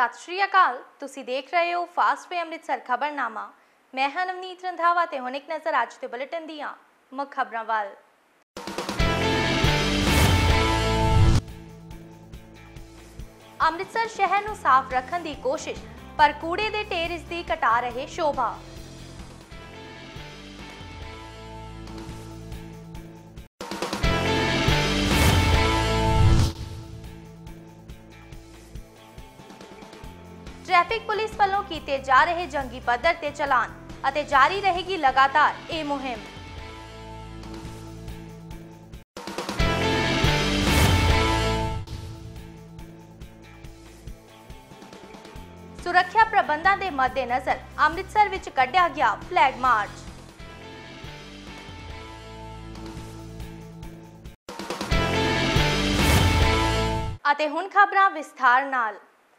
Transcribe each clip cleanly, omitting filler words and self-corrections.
सत श्री अकाल, तुसी देख रहे हो फास्ट वे अमृतसर खबरनामा। मैं हां नवनीत रंधावा ते हुण एक नज़र अज दे बुलेटिन दीआं मुख खबरां वल। अमृतसर शहर नूं साफ रखण दी कोशिश, पर कूड़े दे ढेर इस दी घटा रहे शोभा। ट्रैफिक पुलिस वालों कीते जा रहे जंगी पद्धर ते चलान अते जारी रहेगी लगातार ये मुहिम। सुरक्षा प्रबंधों के मद्देनजर अमृतसर विच कढ़िया गया फ्लैग मार्च। अते हुण खबरां विस्तार नाल।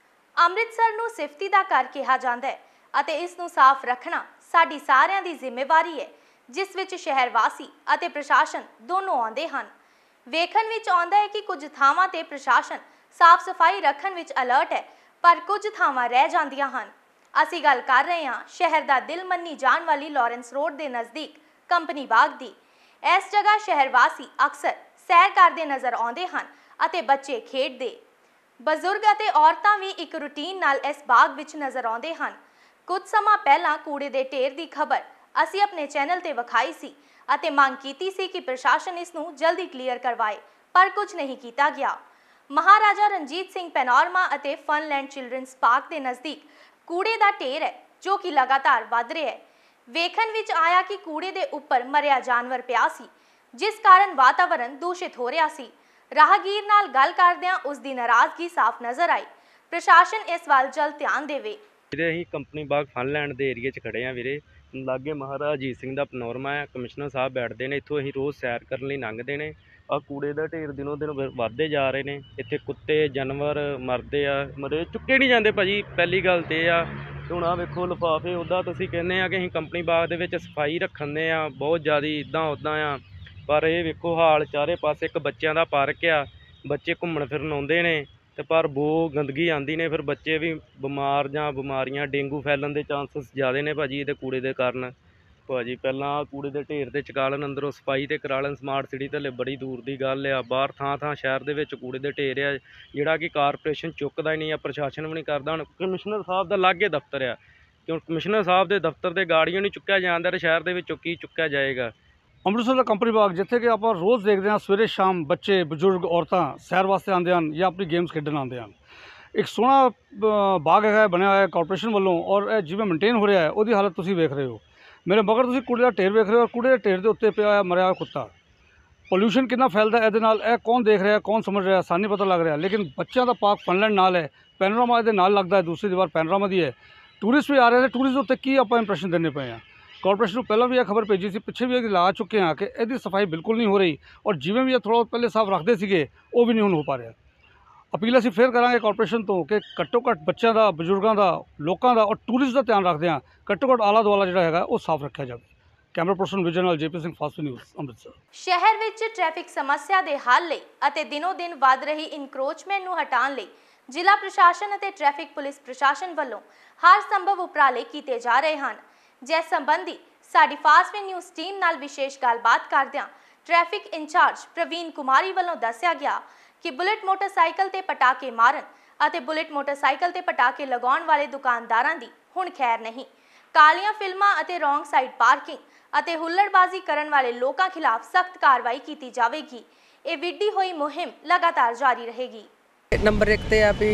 अमृतसर नूं सिफती दा घर कहा जाता है अते इस नूं साफ रखना साडी सारियां दी जिम्मेवारी है, जिस विच शहर वासी अते प्रशासन दोनों आउंदे हन। वेखण विच आउंदा है कि कुछ थावां ते प्रशासन साफ सफाई रखण विच अलर्ट है, पर कुछ थावां रह जांदियां हन। असीं गल कर रहे हां शहर दा दिल मन्नी जाण वाली लॉरेंस रोड दे नज़दीक कंपनी बाग दी। इस जगह शहर वासी अक्सर सैर करदे नज़र आउंदे हन अते बच्चे खेडदे। बजुर्ग अते औरतां भी एक रूटीन नाल इस बाग विच नज़र आउंदे हन। कुछ समा पहला कूड़े दे ढेर दी खबर असीं अपने चैनल ते विखाई सी अते मांग कीती सी कि प्रशासन इस नूं जल्दी क्लीयर करवाए, पर कुछ नहीं कीता गया। महाराजा रणजीत सिंह पैनोरमा अते फनलैंड चिल्ड्रनस पार्क के नज़दीक कूड़े का ढेर है, जो कि लगातार वध रहा है। वेखण विच आया कि कूड़े के उपर मरिया जानवर पिया सी, जिस कारण वातावरण दूषित हो रहा सी। राहगीर नाल गल करदियां उस दी नाराजगी साफ नज़र आई। प्रशासन इस वाल जल्द ध्यान देवे। ਵੀਰੇ ਅਸੀਂ ਕੰਪਨੀ ਬਾਗ ਫਨਲੈਂਡ ਦੇ ਏਰੀਏ 'ਚ ਖੜੇ ਆ ਵੀਰੇ। ਲਾਗੇ ਮਹਾਰਾਜਾ ਰਣਜੀਤ ਸਿੰਘ ਦਾ ਪੈਨੋਰਮਾ ਹੈ, ਕਮਿਸ਼ਨਰ ਸਾਹਿਬ ਬੈਠਦੇ ਨੇ ਇੱਥੋਂ। ਅਸੀਂ ਰੋਜ਼ ਸੈਰ ਕਰਨ ਲਈ ਲੰਘਦੇ ਨੇ। ਆ ਕੂੜੇ ਦਾ ਢੇਰ ਦਿਨੋਂ ਦਿਨ ਵੱਧਦੇ ਜਾ ਰਹੇ ਨੇ। ਇੱਥੇ ਕੁੱਤੇ ਜਾਨਵਰ ਮਰਦੇ ਆ, ਮਰੇ ਚੁੱਕੇ ਨਹੀਂ ਜਾਂਦੇ ਭਾਜੀ। ਪਹਿਲੀ ਗੱਲ ਤੇ ਆ ਹੁਣ ਆ ਵੇਖੋ ਲਿਫਾਫੇ। ਉੱਦਾਂ ਤੁਸੀਂ ਕਹਿੰਦੇ ਆ ਕਿ ਅਸੀਂ ਕੰਪਨੀ ਬਾਗ ਦੇ ਵਿੱਚ ਸਫਾਈ ਰੱਖਦੇ ਆ ਬਹੁਤ ਜ਼ਿਆਦਾ, ਇੱਦਾਂ ਉੱਦਾਂ ਆ, ਪਰ ਇਹ ਵੇਖੋ ਹਾਲ ਚਾਰੇ ਪਾਸੇ। ਇੱਕ ਬੱਚਿਆਂ ਦਾ ਪਾਰਕ ਆ, ਬੱਚੇ ਘੁੰਮਣ ਫਿਰਨ ਆਉਂਦੇ ਨੇ ਤੇ ਪਰ ਬਹੁਤ ਗੰਦਗੀ ਆਉਂਦੀ ਨੇ, ਫਿਰ ਬੱਚੇ ਵੀ ਬਿਮਾਰ ਜਾਂ ਬਿਮਾਰੀਆਂ ਡੇਂਗੂ ਫੈਲਣ ਦੇ ਚਾਂਸਸ ਜ਼ਿਆਦਾ ਨੇ ਭਾਜੀ ਇਹਦੇ ਕੂੜੇ ਦੇ ਕਾਰਨ। ਭਾਜੀ ਪਹਿਲਾਂ ਕੂੜੇ ਦੇ ਢੇਰ ਤੇ ਚੁਕਾ ਲੈਣ, ਅੰਦਰੋਂ ਸਫਾਈ ਤੇ ਕਰਾ ਲੈਣ। ਸਮਾਰਟ ਸਿਟੀ ਤੇ ਬੜੀ ਦੂਰ ਦੀ ਗੱਲ ਆ। ਬਾਹਰ ਥਾਂ ਥਾਂ ਸ਼ਹਿਰ ਦੇ ਵਿੱਚ ਕੂੜੇ ਦੇ ਢੇਰ ਆ, ਜਿਹੜਾ ਕਿ ਕਾਰਪੋਰੇਸ਼ਨ ਚੁੱਕਦਾ ਹੀ ਨਹੀਂ ਆ, ਪ੍ਰਸ਼ਾਸਨ ਵੀ ਨਹੀਂ ਕਰਦਾ। ਹੁਣ ਕਮਿਸ਼ਨਰ ਸਾਹਿਬ ਦਾ ਲਾਗੇ ਦਫ਼ਤਰ ਆ, ਕਿਉਂ ਕਮਿਸ਼ਨਰ ਸਾਹਿਬ ਦੇ ਦਫ਼ਤਰ ਤੇ ਗਾੜੀਆਂ ਨਹੀਂ ਚੁੱਕਿਆ ਜਾਂਦਾ, ਤੇ ਸ਼ਹਿਰ ਦੇ ਵਿੱਚੋਂ ਕੀ ਚੁੱਕਿਆ ਜਾਏਗਾ। ਅੰਮ੍ਰਿਤਸਰ ਦਾ ਕੰਪਨੀ ਬਾਗ, ਜਿੱਥੇ ਕਿ ਆਪਾਂ ਰੋਜ਼ ਦੇਖਦੇ ਹਾਂ ਸਵੇਰੇ ਸ਼ਾਮ ਬੱਚੇ ਬਜ਼ੁਰਗ ਔਰਤਾਂ ਸੈਰ ਵਾਸਤੇ ਆਉਂਦੇ ਹਨ ਜਾਂ ਆਪਣੀ ਗੇਮਸ ਖੇਡਣ ਆਉਂਦੇ ਹਨ। ਇੱਕ ਸੋਹਣਾ ਬਾਗ ਹੈਗਾ ਬਣਿਆ ਹੋਇਆ ਕਾਰਪੋਰੇਸ਼ਨ ਵੱਲੋਂ, ਔਰ ਇਹ ਜਿਵੇਂ ਮੇਨਟੇਨ ਹੋ ਰਿਹਾ ਹੈ ਉਹਦੀ ਹਾਲਤ ਤੁਸੀਂ ਵੇਖ ਰਹੇ ਹੋ। ਮੇਰੇ ਮਗਰ ਤੁਸੀਂ ਕੂੜੇ ਦਾ ਢੇਰ ਵੇਖ ਰਹੇ ਹੋ, ਔਰ ਕੂੜੇ ਦੇ ਢੇਰ ਦੇ ਉੱਤੇ ਪਿਆ ਹੋਇਆ ਮਰਿਆ ਹੋਇਆ ਕੁੱਤਾ। ਪੋਲਿਊਸ਼ਨ ਕਿੰਨਾ ਫੈਲਦਾ ਇਹਦੇ ਨਾਲ, ਇਹ ਕੌਣ ਦੇਖ ਰਿਹਾ, ਕੌਣ ਸਮਝ ਰਿਹਾ, ਸਾਨੂੰ ਨਹੀਂ ਪਤਾ ਲੱਗ ਰਿਹਾ। ਲੇਕਿਨ ਬੱਚਿਆਂ ਦਾ ਪਾਰਕ ਫਨਲੈਂਡ ਨਾਲ ਹੈ, ਪੈਨੋਰਾਮਾ ਇਹਦੇ ਨਾਲ ਲੱਗਦਾ ਹੈ, ਦੂਸਰੀ ਦੀਵਾਰ ਪੈਨੋਰਾਮਾ ਦੀ ਹੈ। ਟੂਰਿਸਟ ਵੀ ਆ ਰਹੇ ਨੇ, ਟੂਰਿਸਟ ਉੱਤੇ ਕੀ ਆਪਾਂ ਇੰਪਰੈਸ਼ਨ ਦੇਣੇ ਪਏ ਹਾਂ। ਕਾਰਪੋਰੇਸ਼ਨ ਨੂੰ ਪਹਿਲਾਂ ਵੀ ਇਹ ਖਬਰ ਭੇਜੀ ਸੀ, ਪਿੱਛੇ ਵੀ ਲਾ ਚੁੱਕੇ ਹਾਂ ਕਿ ਇਹਦੀ ਸਫਾਈ ਬਿਲਕੁਲ ਨਹੀਂ ਹੋ ਰਹੀ, ਔਰ ਜਿਵੇਂ ਵੀ ਇਹ ਥੋੜ੍ਹਾ ਪਹਿਲੇ ਸਾਫ਼ ਰੱਖਦੇ ਸੀਗੇ ਉਹ ਵੀ ਨਹੀਂ ਹੁਣ ਹੋ ਪਾ ਰਿਹਾ। ਅਪੀਲ ਅਸੀਂ ਫੇਰ ਕਰਾਂਗੇ ਕਾਰਪੋਰੇਸ਼ਨ ਤੋਂ ਕਿ ਘੱਟੋ ਘੱਟ ਬੱਚਿਆਂ ਦਾ, ਬਜ਼ੁਰਗਾਂ ਦਾ, ਲੋਕਾਂ ਦਾ ਔਰ ਟੂਰਿਸਟ ਦਾ ਧਿਆਨ ਰੱਖਦੇ ਹਾਂ ਘੱਟੋ ਘੱਟ ਆਲਾ ਦੁਆਲਾ ਜਿਹੜਾ ਹੈਗਾ ਉਹ ਸਾਫ਼ ਰੱਖਿਆ ਜਾਵੇ। कैमरा पर्सन विजय नाल JP Singh fast news Amritsar. शहर विच ट्रैफिक समस्या दे हल लई अते दिनों दिन वध रही इनक्रोचमेंट नूं हटाउण लई जिला प्रशासन अते ट्रैफिक पुलिस प्रशासन वल्लों हर संभव उपराले कीते जा रहे हैं। जिस संबंधी साडी फास्ट न्यूज़ टीम नाल विशेष गलबात करदिआं ट्रैफिक इंचार्ज प्रवीण कुमारी वल्लों दस्सिया गया कि बुलेट मोटरसाइकिल ते पटाके मारन अते बुलेट मोटरसाइकिल ते पटाके लगाउण वाले दुकानदारां दी हुण खैर नहीं। कालियां फिल्मां अते रॉन्ग साइड पार्किंग ਅਤੇ ਹੁੱਲੜਬਾਜ਼ੀ ਕਰਨ ਵਾਲੇ ਲੋਕਾਂ ਖਿਲਾਫ ਸਖਤ ਕਾਰਵਾਈ ਕੀਤੀ ਜਾਵੇਗੀ। ਇਹ ਵਿੱਢੀ ਹੋਈ ਮੁਹਿੰਮ ਲਗਾਤਾਰ ਜਾਰੀ ਰਹੇਗੀ। ਨੰਬਰ 1 ਤੇ ਆ ਵੀ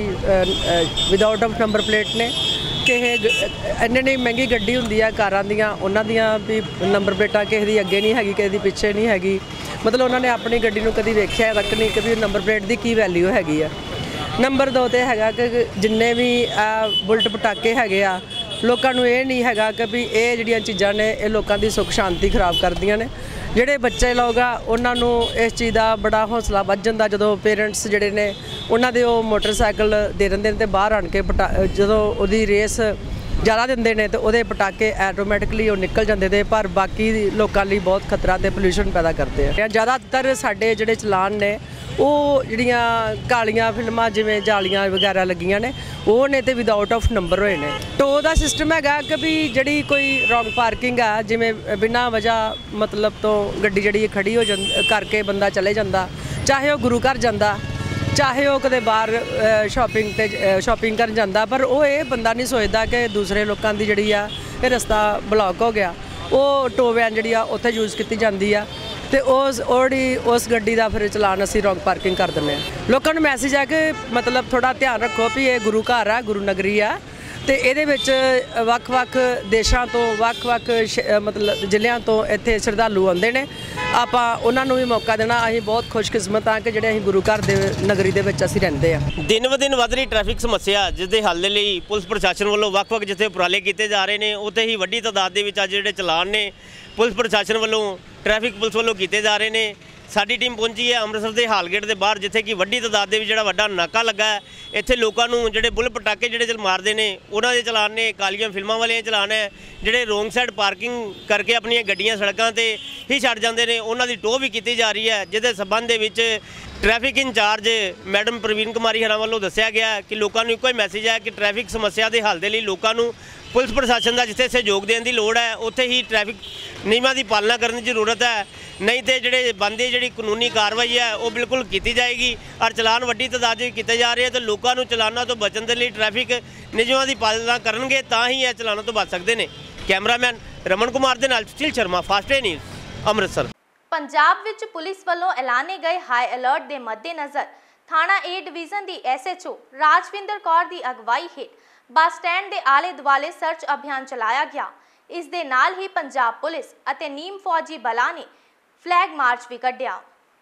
ਵਿਦਆਊਟ ਆਫ ਨੰਬਰ ਪਲੇਟ ਨੇ ਕਿ ਇੰਨੀ ਮਹਿੰਗੀ ਗੱਡੀ ਹੁੰਦੀ ਆ ਕਾਰਾਂ ਦੀਆਂ, ਉਹਨਾਂ ਦੀਆਂ ਵੀ ਨੰਬਰ ਪਲੇਟਾਂ ਕਿਸੇ ਦੀ ਅੱਗੇ ਨਹੀਂ ਹੈਗੀ, ਕਿਸੇ ਦੀ ਪਿੱਛੇ ਨਹੀਂ ਹੈਗੀ। ਮਤਲਬ ਉਹਨਾਂ ਨੇ ਆਪਣੀ ਗੱਡੀ ਨੂੰ ਕਦੀ ਵੇਖਿਆ ਤੱਕ ਨਹੀਂ ਕਿ ਵੀ ਨੰਬਰ ਪਲੇਟ ਦੀ ਕੀ ਵੈਲਿਊ ਹੈਗੀ ਆ। ਨੰਬਰ 2 ਤੇ ਹੈਗਾ ਕਿ ਜਿੰਨੇ ਵੀ ਬੁਲਟ ਪਟਾਕੇ ਹੈਗੇ ਆ, ਲੋਕਾਂ ਨੂੰ ਇਹ ਨਹੀਂ ਹੈਗਾ ਕਿ ਵੀ ਇਹ ਜਿਹੜੀਆਂ ਚੀਜ਼ਾਂ ਨੇ ਇਹ ਲੋਕਾਂ ਦੀ ਸੁੱਖ ਸ਼ਾਂਤੀ ਖਰਾਬ ਕਰਦੀਆਂ ਨੇ। ਜਿਹੜੇ ਬੱਚੇ ਲੋਕ ਆ ਉਹਨਾਂ ਨੂੰ ਇਸ ਚੀਜ਼ ਦਾ ਬੜਾ ਹੌਸਲਾ ਵੱਧ ਜਾਂਦਾ ਜਦੋਂ ਪੇਰੈਂਟਸ ਜਿਹੜੇ ਨੇ ਉਹਨਾਂ ਦੇ ਉਹ ਮੋਟਰਸਾਈਕਲ ਦੇ ਦਿੰਦੇ ਨੇ, ਅਤੇ ਬਾਹਰ ਆਣ ਕੇ ਜਦੋਂ ਉਹਦੀ ਰੇਸ ਜ਼ਿਆਦਾ ਦਿੰਦੇ ਨੇ ਤੇ ਉਹਦੇ ਪਟਾਕੇ ਆਟੋਮੈਟਿਕਲੀ ਉਹ ਨਿਕਲ ਜਾਂਦੇ ਤੇ, ਪਰ ਬਾਕੀ ਲੋਕਾਂ ਲਈ ਬਹੁਤ ਖਤਰਾ ਤੇ ਪੋਲਿਊਸ਼ਨ ਪੈਦਾ ਕਰਦੇ ਆ। ਜ਼ਿਆਦਾਤਰ ਸਾਡੇ ਜਿਹੜੇ ਚਲਾਨ ਨੇ ਉਹ ਜਿਹੜੀਆਂ ਕਾਲੀਆਂ ਫਿਲਮਾਂ ਜਿਵੇਂ ਜਾਲੀਆਂ ਵਗੈਰਾ ਲੱਗੀਆਂ ਨੇ ਉਹ ਨੇ ਤੇ ਵਿਦਆਊਟ ਆਫ ਨੰਬਰ ਹੋਏ ਨੇ। ਟੋ ਦਾ ਸਿਸਟਮ ਹੈਗਾ ਕਿ ਵੀ ਜਿਹੜੀ ਕੋਈ ਰੌਂਗ ਪਾਰਕਿੰਗ ਆ, ਜਿਵੇਂ ਬਿਨਾਂ ਵਜ੍ਹਾ ਮਤਲਬ ਤੋਂ ਗੱਡੀ ਜਿਹੜੀ ਖੜੀ ਹੋ ਕਰਕੇ ਬੰਦਾ ਚਲੇ ਜਾਂਦਾ, ਚਾਹੇ ਉਹ ਗੁਰੂ ਘਰ ਜਾਂਦਾ, ਚਾਹੇ ਉਹ ਕਦੇ ਬਾਹਰ ਸ਼ਾਪਿੰਗ ਕਰਨ ਜਾਂਦਾ, ਪਰ ਉਹ ਇਹ ਬੰਦਾ ਨਹੀਂ ਸੋਚਦਾ ਕਿ ਦੂਸਰੇ ਲੋਕਾਂ ਦੀ ਜਿਹੜੀ ਆ ਇਹ ਰਸਤਾ ਬਲੌਕ ਹੋ ਗਿਆ। ਉਹ ਟੋ ਵੈਨ ਜਿਹੜੀ ਆ ਉੱਥੇ ਯੂਜ਼ ਕੀਤੀ ਜਾਂਦੀ ਆ ਤੇ ਉਸ ਗੱਡੀ ਦਾ ਫਿਰ ਚਲਾਨ ਅਸੀਂ ਰੌਂਗ ਪਾਰਕਿੰਗ ਕਰ ਦਿੰਦੇ ਹਾਂ। ਲੋਕਾਂ ਨੂੰ ਮੈਸੇਜ ਹੈ ਕਿ ਮਤਲਬ ਥੋੜਾ ਧਿਆਨ ਰੱਖੋ ਵੀ ਇਹ ਗੁਰੂ ਘਰ ਆ, ਗੁਰੂ ਨਗਰੀ ਆ, ਤੇ ਇਹਦੇ ਵਿੱਚ ਵੱਖ-ਵੱਖ ਦੇਸ਼ਾਂ ਤੋਂ ਵੱਖ-ਵੱਖ ਮਤਲਬ ਜ਼ਿਲ੍ਹਿਆਂ ਤੋਂ ਇੱਥੇ ਸ਼ਰਧਾਲੂ ਆਉਂਦੇ ਨੇ। ਆਪਾਂ ਉਹਨਾਂ ਨੂੰ ਵੀ ਮੌਕਾ ਦੇਣਾ। ਅਸੀਂ ਬਹੁਤ ਖੁਸ਼ਕਿਸਮਤ ਹਾਂ ਕਿ ਜਿਹੜੇ ਅਸੀਂ ਗੁਰੂ ਘਰ ਦੇ ਨਗਰੀ ਦੇ ਵਿੱਚ ਅਸੀਂ ਰਹਿੰਦੇ ਆ। ਦਿਨ ਬ ਦਿਨ ਵੱਧ ਰਹੀ ਟ੍ਰੈਫਿਕ ਸਮੱਸਿਆ ਜਿਸ ਦੇ ਹੱਲ ਦੇ ਲਈ ਪੁਲਿਸ ਪ੍ਰਸ਼ਾਸਨ ਵੱਲੋਂ ਵੱਖ-ਵੱਖ ਜਿੱਥੇ ਉਪਰਾਲੇ ਕੀਤੇ ਜਾ ਰਹੇ ਨੇ, ਉੱਥੇ ਹੀ ਵੱਡੀ ਤਾਦਾਦ ਦੇ ਵਿੱਚ ਅੱਜ ਜਿਹੜੇ ਚਲਾਨ ਨੇ ਪੁਲਿਸ ਪ੍ਰਸ਼ਾਸਨ ਵੱਲੋਂ, ਟ੍ਰੈਫਿਕ ਪੁਲਿਸ ਵੱਲੋਂ ਕੀਤੇ ਜਾ ਰਹੇ ਨੇ। ਸਾਡੀ ਟੀਮ ਪਹੁੰਚੀ ਹੈ ਅੰਮ੍ਰਿਤਸਰ ਦੇ ਹਾਲਗੇਟ ਦੇ ਬਾਹਰ, ਜਿੱਥੇ ਕਿ ਵੱਡੀ ਤਾਦਾਦ ਦੇ ਵਿੱਚ ਜਿਹੜਾ ਵੱਡਾ ਨਾਕਾ ਲੱਗਾ ਹੈ। ਇੱਥੇ ਲੋਕਾਂ ਨੂੰ ਜਿਹੜੇ ਬੁੱਲ ਪਟਾਕੇ ਜਿਹੜੇ ਮਾਰਦੇ ਨੇ ਉਹਨਾਂ ਦੇ ਚਲਾਨ ਨੇ, ਕਾਲੀਆਂ ਫਿਲਮਾਂ ਵਾਲੇ ਚਲਾਨ ਹੈ, ਜਿਹੜੇ ਰੋਂਗ ਸਾਈਡ ਪਾਰਕਿੰਗ ਕਰਕੇ ਆਪਣੀਆਂ ਗੱਡੀਆਂ ਸੜਕਾਂ ਤੇ ਹੀ ਛੱਡ ਜਾਂਦੇ ਨੇ ਉਹਨਾਂ ਦੀ ਟੋਹ ਵੀ ਕੀਤੀ ਜਾ ਰਹੀ ਹੈ। ਜਿਹਦੇ ਸਬੰਧ ਦੇ ਵਿੱਚ traffic in charge madam Praveen Kumari ਹਰਾਂ ਵੱਲੋਂ ਦੱਸਿਆ ਗਿਆ ਕਿ ਲੋਕਾਂ ਨੂੰ ਇੱਕੋ ਹੀ ਮੈਸੇਜ ਹੈ ਕਿ ਟ੍ਰੈਫਿਕ ਸਮੱਸਿਆ ਦੇ ਹੱਲ ਦੇ ਲਈ ਲੋਕਾਂ ਨੂੰ ਪੁਲਿਸ ਪ੍ਰਸ਼ਾਸਨ ਦਾ ਜਿੱਥੇ ਸਹਿਯੋਗ ਦੇਣ ਦੀ ਲੋੜ ਹੈ, ਉੱਥੇ ਹੀ ਟ੍ਰੈਫਿਕ ਨਿਯਮਾਂ ਦੀ ਪਾਲਣਾ ਕਰਨ ਦੀ ਜ਼ਰੂਰਤ ਹੈ। ਨਹੀਂ ਤੇ ਜਿਹੜੇ ਬੰਦੇ ਜਿਹੜੀ ਕਾਨੂੰਨੀ ਕਾਰਵਾਈ ਹੈ ਉਹ ਬਿਲਕੁਲ ਕੀਤੀ ਜਾਏਗੀ। ਔਰ ਚਲਾਨ ਵੱਡੀ ਤਾਦਾਦ ਵਿੱਚ ਕੀਤੇ ਜਾ ਰਹੇ ਹੈ ਤੇ ਲੋਕਾਂ ਨੂੰ ਚਲਾਨਾਂ ਤੋਂ ਬਚਣ ਦੇ ਲਈ ਟ੍ਰੈਫਿਕ ਨਿਯਮਾਂ ਦੀ ਪਾਲਣਾ ਕਰਨਗੇ ਤਾਂ ਹੀ ਇਹ ਚਲਾਨਾਂ ਤੋਂ ਬਚ ਸਕਦੇ ਨੇ। ਕੈਮਰਾਮੈਨ ਰਮਨ ਕੁਮਾਰ ਦੇ ਨਾਲ Sushil Sharma, fast way news, Amritsar. Punjab ਵਿੱਚ ਪੁਲਿਸ ਵੱਲੋਂ ਐਲਾਨੇ ਗਏ ਹਾਈ ਅਲਰਟ ਦੇ ਮੱਦੇਨਜ਼ਰ ਥਾਣਾ A ਡਿਵੀਜ਼ਨ ਦੀ SHO ਰਾਜਵਿੰਦਰ ਕੌਰ ਦੀ ਅਗਵਾਈ ਹੇਠ ਬੱਸ ਸਟੈਂਡ ਦੇ ਆਲੇ ਦੁਆਲੇ ਸਰਚ ਅਭਿਆਨ ਚਲਾਇਆ ਗਿਆ। ਇਸ ਦੇ ਨਾਲ ਹੀ ਪੰਜਾਬ ਪੁਲਿਸ ਅਤੇ ਨੀਮ ਫੌਜੀ ਬਲਾਂ ਨੇ ਫਲੈਗ ਮਾਰਚ ਵੀ ਕੱਢਿਆ।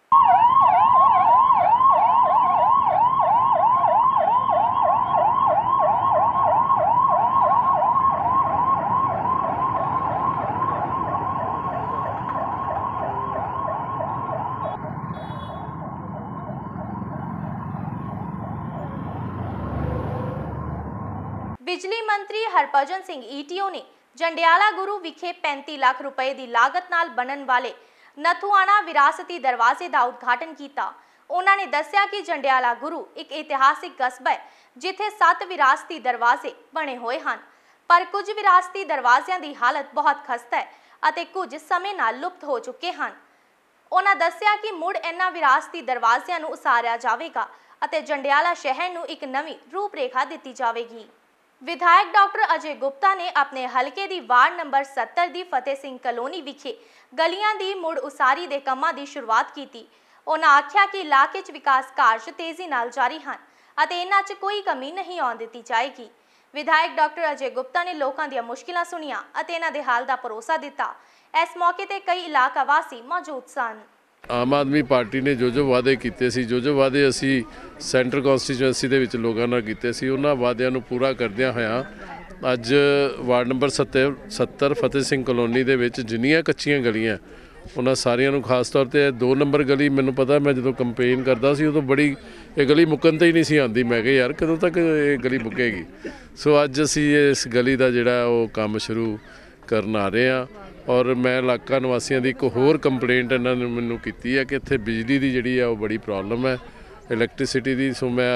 बिजली मंत्री हरभजन सिंह ETO ने जंडियाला गुरु विखे 35 लाख रुपए की लागत नाल बनन वाले नथुआना विरासती दरवाजे का उद्घाटन किया। उन्होंने दस्सिया कि जंडियाला गुरु एक इतिहासिक कस्बा है जिथे 7 विरासती दरवाजे बने हुए हैं, पर कुछ विरासती दरवाज़िਆਂ की हालत बहुत खस्ता है और कुछ समय नाल लुप्त हो चुके हैं। उन्होंने दस्सिया कि मुड़ इन्हां विरासती दरवाज़िਆਂ ਨੂੰ उसारिया जाएगा और जंडियाला शहर ਨੂੰ एक नवी रूपरेखा दी जाएगी। विधायक डॉक्टर अजय गुप्ता ने अपने हलके दी वार्ड नंबर 70 दी फतेह सिंह कलोनी विखे गलियां दी मुड़ उसारी दे कामां दी शुरुआत की। उन्होंने आख्या कि इलाके च विकास कार्य तेजी नाल जारी हैं अते इन्हां च कोई कमी नहीं आउण दित्ती जाएगी। विधायक डॉक्टर अजय गुप्ता ने लोकां दी मुश्किलां सुनिया अते इन्हां दे हाल दा भरोसा दिता। इस मौके ते कई इलाका वासी मौजूद सन। आम आदमी पार्टी ने जो वादे किए सी, जो वादे असी सेंट्रल कॉन्स्टिट्यूएंसी दे विच लोगों नाल कीते सी, उन्हां वादियां नूं पूरा करदियां होइयां अज ward number 70 Fateh Singh colony दे विच जिन्नियां कच्चियां गलियां उन्हां सारियां नूं खास तौर ते 2 नंबर गली मैनूं पता, मैं जदों कंपेन करदा सी उदों बड़ी ये गली मुक्कन ते ही नहीं सी आंदी। मैं कहा यार कदों तक ये गली मुक्केगी। सो अज असी इस गली दा जिहड़ा ओह काम शुरू करन आ रहे हां और मैं इलाका निवासियों की एक होर कंप्लेंट इन्होंने मैनू की है कि इत्थे बिजली की जी है वो बड़ी प्रॉब्लम है, इलैक्ट्रिसिटी की। सो मैं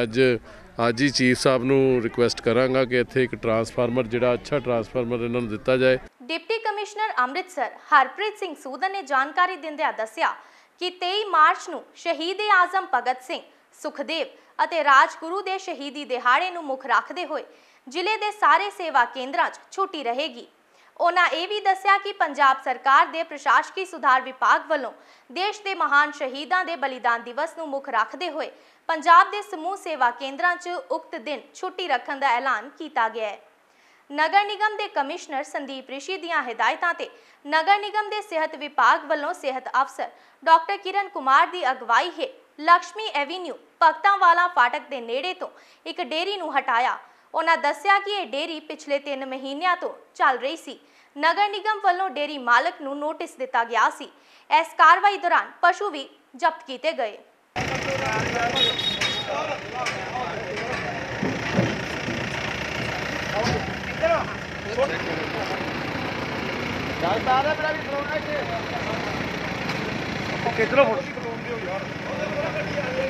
अज ही चीफ साहब नू रिक्वेस्ट कराँगा कि इत्थे एक ट्रांसफार्मर जिहड़ा अच्छा ट्रांसफार्मर इन्होंने दिता जाए। डिप्टी कमिश्नर अमृतसर हरप्रीत सिंह सूदन ने जानकारी दिंदिआं दस्सिया कि 23 मार्च नू शहीद ए आजम भगत सिंह, सुखदेव अते राजगुरू दे शहीदी दिहाड़े नू मुख रखदे होए जिले दे सारे सेवा केंद्रां 'च छुट्टी रहेगी। उन्होंने ये भी दस्सिया कि पंजाब सरकार दे प्रशासकी सुधार विभाग वालों देश के महान शहीदों के बलिदान दिवस नूं मुख रखते हुए पंजाब के समूह सेवा केंद्रां 'च उक्त दिन छुट्टी रखने का ऐलान किया गया है। नगर निगम के कमिश्नर संदीप रिशी दीआं हिदायतां ते नगर निगम के सेहत विभाग वालों सेहत अफसर डॉक्टर किरण कुमार की अगवाई हेठ लक्ष्मी एवेन्यू भगतांवाला फाटक के नेड़े तो एक डेयरी नूं हटाया। उन्होंने दस्सिया कि यह डेयरी पिछले 3 महीनों तो चल रही सी। नगर निगम वालों डेयरी मालक नूं नोटिस दिता गया सी। इस कार्रवाई दौरान पशु भी जब्त किए गए। कितना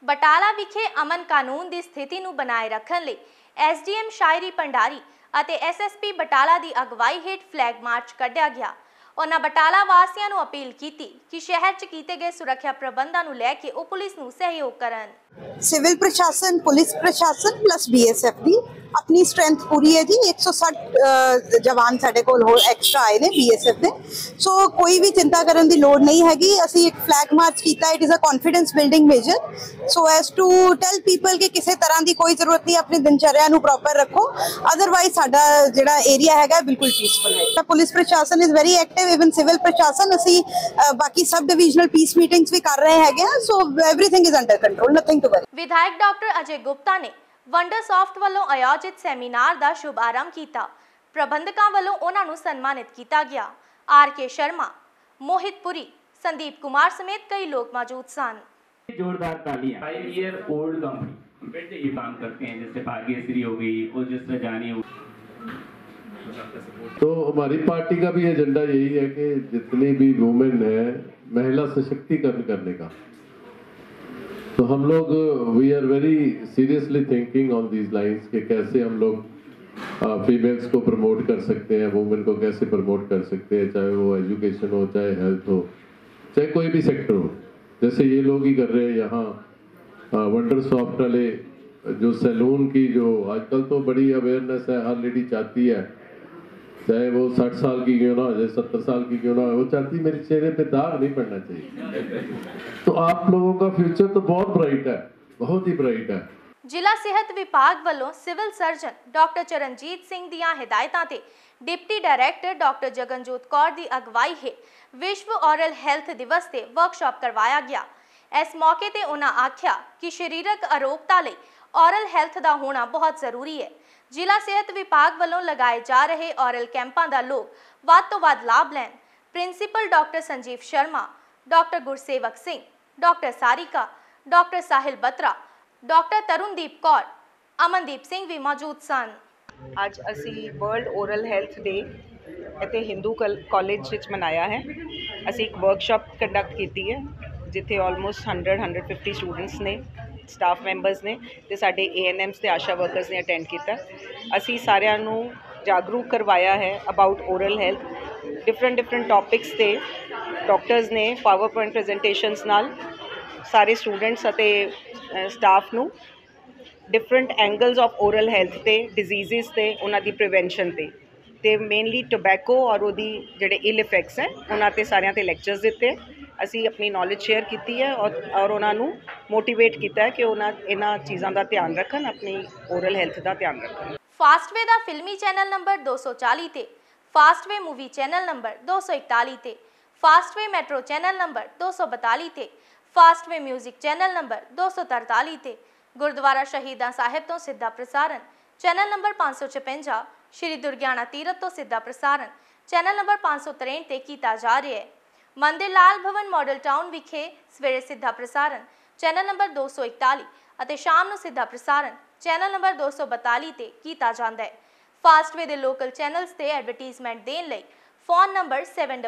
ਬਟਾਲਾ ਵਿਖੇ ਅਮਨ ਕਾਨੂੰਨ ਦੀ ਸਥਿਤੀ ਨੂੰ ਬਣਾਏ ਰੱਖਣ ਲਈ ਐਸਡੀਐਮ ਸ਼ਾਇਰੀ ਭੰਡਾਰੀ ਅਤੇ ਐਸਐਸਪੀ ਬਟਾਲਾ ਦੀ ਅਗਵਾਈ ਹੇਠ ਫਲੈਗ ਮਾਰਚ ਕੱਢਿਆ ਗਿਆ। ਉਹਨਾਂ ਬਟਾਲਾ ਵਾਸੀਆਂ ਨੂੰ ਅਪੀਲ ਕੀਤੀ ਕਿ ਸ਼ਹਿਰ 'ਚ ਕੀਤੇ ਗਏ ਸੁਰੱਖਿਆ ਪ੍ਰਬੰਧਾਂ ਨੂੰ ਲੈ ਕੇ ਉਹ ਪੁਲਿਸ ਨੂੰ ਸਹਿਯੋਗ ਕਰਨ। सिविल प्रशासन, पुलिस प्रशासन प्लस BSF की अपनी स्ट्रेंथ पूरी है जी। 160 जवान साडे कोल होर एक्स्ट्रा आए ने BSF दे। सो कोई भी चिंता करन दी लोड़ नहीं हैगी। असी एक फ्लैग मार्च कीता, it is a confidence building measure so as to tell people कि किसी तरह की कोई जरूरत नहीं, अपनी दिनचर्या नूं प्रॉपर रखो, अदरवाइज साडा जिहड़ा एरिया हैगा बिल्कुल पीसफुल है। पुलिस प्रशासन is very active, even civil प्रशासन असी बाकी सब डिविजनल पीस मीटिंग्स भी कर रहे हैं। So everything is under control, nothing to worry. विधायक डॉक्टर अजय गुप्ता ने वंडर सॉफ्ट ਵੱਲੋਂ ਆਯੋਜਿਤ ਸੈਮੀਨਾਰ ਦਾ ਸ਼ੁਭ ਆਰੰਭ ਕੀਤਾ। ਪ੍ਰਬੰਧਕਾਂ ਵੱਲੋਂ ਉਹਨਾਂ ਨੂੰ ਸਨਮਾਨਿਤ ਕੀਤਾ ਗਿਆ। RK शर्मा, मोहित पुरी, संदीप कुमार समेत कई लोग मौजूद सन। जोरदार तालियां। 5 ईयर ओल्ड कंपनी फिर से ये काम करते हैं, जैसे भाग्यश्री हो गई, ओजस रजानी हो। तो हमारी पार्टी का भी एजेंडा यही है कि जितनी भी वुमेन है, महिला सशक्तिकरण करने का। तो हम लोग we are very seriously thinking on these lines कि कैसे हम लोग फीमेल्स को प्रमोट कर सकते हैं, वुमेन को कैसे प्रमोट कर सकते हैं, चाहे वो एजुकेशन हो, चाहे हेल्थ हो, चाहे कोई भी सेक्टर हो। जैसे ये लोग ही कर रहे हैं यहाँ वंडर सॉफ्ट वाले जो सैलून की, जो आजकल तो बड़ी अवेयरनेस है, हर लेडी चाहती है, चाहे वो 60 साल की क्यों ना हो, चाहे 70 साल की क्यों ना हो, वो चाहती मेरे चेहरे पे दाग नहीं पड़ना चाहिए। तो आप लोगों का फ्यूचर तो बहुत ब्राइट है, बहुत ही ब्राइट है। ਜ਼ਿਲ੍ਹਾ ਸਿਹਤ ਵਿਭਾਗ ਵੱਲੋਂ civil surgeon doctor Charanjit Singh ਦੀਆਂ ਹਦਾਇਤਾਂ ਤੇ deputy director doctor Jaganjot Kaur ਦੀ ਅਗਵਾਈ ਹੇਠ ਵਿਸ਼ਵ ਔਰਲ ਹੈਲਥ ਦਿਵਸ ਤੇ ਵਰਕਸ਼ਾਪ ਕਰਵਾਇਆ ਗਿਆ। ਇਸ ਮੌਕੇ ਤੇ ਉਹਨਾਂ ਆਖਿਆ ਕਿ ਸਰੀਰਕ ਅਰੋਗਤਾ ਲਈ ਔਰਲ ਹੈਲਥ ਦਾ ਹੋਣਾ ਬਹੁਤ ਜ਼ਰੂਰੀ ਹੈ। ਜ਼ਿਲ੍ਹਾ ਸਿਹਤ ਵਿਭਾਗ ਵੱਲੋਂ ਲਗਾਏ ਜਾ ਰਹੇ ਔਰਲ ਕੈਂਪਾਂ ਦਾ ਲੋਕ ਵੱਧ ਤੋਂ ਵੱਧ ਲਾਭ ਲੈਣ। Principal doctor Sanjeev Sharma, doctor Gursevak Singh, doctor Sarika, doctor Sahil Batra, doctor Tarundeep Kaur, Amandeep Singh ਵੀ ਮੌਜੂਦ ਸਨ। ਅੱਜ ਅਸੀਂ ਵਰਲਡ ਓਰਲ ਹੈਲਥ ਡੇ ਇੱਥੇ ਹਿੰਦੂ ਕਾਲਜ ਵਿੱਚ ਮਨਾਇਆ ਹੈ। ਅਸੀਂ ਇੱਕ ਵਰਕਸ਼ਾਪ ਕੰਡਕਟ ਕੀਤੀ ਹੈ ਜਿੱਥੇ ਆਲਮੋਸਟ 150 ਸਟੂਡੈਂਟਸ ਨੇ, ਸਟਾਫ ਮੈਂਬਰਸ ਨੇ ਤੇ ਸਾਡੇ ANMs ਤੇ ਆਸ਼ਾ ਵਰਕਰਸ ਨੇ ਅਟੈਂਡ ਕੀਤਾ। ਅਸੀਂ ਸਾਰਿਆਂ ਨੂੰ ਜਾਗਰੂਕ ਕਰਵਾਇਆ ਹੈ about oral health. Different topics ਤੇ ਡਾਕਟਰਸ ਨੇ ਪਾਵਰ ਪੁਆਇੰਟ ਪ੍ਰੈਜੈਂਟੇਸ਼ਨਸ ਨਾਲ ਸਾਰੇ ਸਟੂਡੈਂਟਸ ਅਤੇ ਸਟਾਫ ਨੂੰ different angles of oral health ਤੇ ਡਿਜ਼ੀਜ਼ਸ ਤੇ ਉਹਨਾਂ ਦੀ ਪ੍ਰੀਵੈਂਸ਼ਨ ਤੇ ਮੇਨਲੀ ਟੋਬੈਕੋ ਔਰ ਉਹਦੀ ਜਿਹੜੇ ਇਲ ਇਫੈਕਟਸ ਹੈ ਉਹਨਾਂ ਤੇ ਸਾਰਿਆਂ ਤੇ ਲੈਕਚਰਸ ਦਿੱਤੇ। ਅਸੀਂ ਆਪਣੀ ਨੌਲੇਜ ਸ਼ੇਅਰ ਕੀਤੀ ਹੈ ਔਰ ਉਹਨਾਂ ਨੂੰ ਮੋਟੀਵੇਟ ਕੀਤਾ ਹੈ ਕਿ ਉਹਨਾਂ ਇਹਨਾਂ ਚੀਜ਼ਾਂ ਦਾ ਧਿਆਨ ਰੱਖਣ, ਆਪਣੀ ਓਰਲ ਹੈਲਥ ਦਾ ਧਿਆਨ ਰੱਖਣ। ਫਾਸਟਵੇ ਦਾ ਫਿਲਮੀ ਚੈਨਲ ਨੰਬਰ 240 ਤੇ, ਫਾਸਟਵੇ ਮੂਵੀ ਚੈਨਲ ਨੰਬਰ 241 ਤੇ, ਫਾਸਟਵੇ ਮੈਟਰੋ ਚੈਨਲ ਨੰਬਰ 242 ਤੇ, ਫਾਸਟਵੇ ਮਿਊਜ਼ਿਕ ਚੈਨਲ ਨੰਬਰ 243 ਤੇ, ਗੁਰਦੁਆਰਾ ਸ਼ਹੀਦਾਂ ਸਾਹਿਬ ਤੋਂ ਸਿੱਧਾ ਪ੍ਰਸਾਰਣ ਚੈਨਲ ਨੰਬਰ 556, ਸ਼੍ਰੀ ਦੁਰਗਿਆਣਾ ਤੀਰਥ ਤੋਂ ਸਿੱਧਾ ਪ੍ਰਸਾਰਣ ਚੈਨਲ ਨੰਬਰ 563 ਤੇ ਕੀਤਾ ਜਾ ਰਿਹਾ ਹੈ। ਮੰਦਿਰ ਲਾਲ ਭਵਨ ਮਾਡਲ ਟਾਊਨ ਵਿਖੇ ਸਵੇਰੇ ਸਿੱਧਾ ਪ੍ਰਸਾਰਣ ਚੈਨਲ ਨੰਬਰ 241 ਅਤੇ ਸ਼ਾਮ ਨੂੰ ਸਿੱਧਾ ਪ੍ਰਸਾਰਣ ਚੈਨਲ ਨੰਬਰ 242 ਤੇ ਕੀਤਾ ਜਾਂਦਾ ਹੈ। ਫਾਸਟਵੇ ਦੇ ਲੋਕਲ ਚੈਨਲਸ ਤੇ ਐਡਵਰਟਾਈਜ਼ਮੈਂਟ ਦੇਣ ਲਈ ਫੋਨ ਨੰਬਰ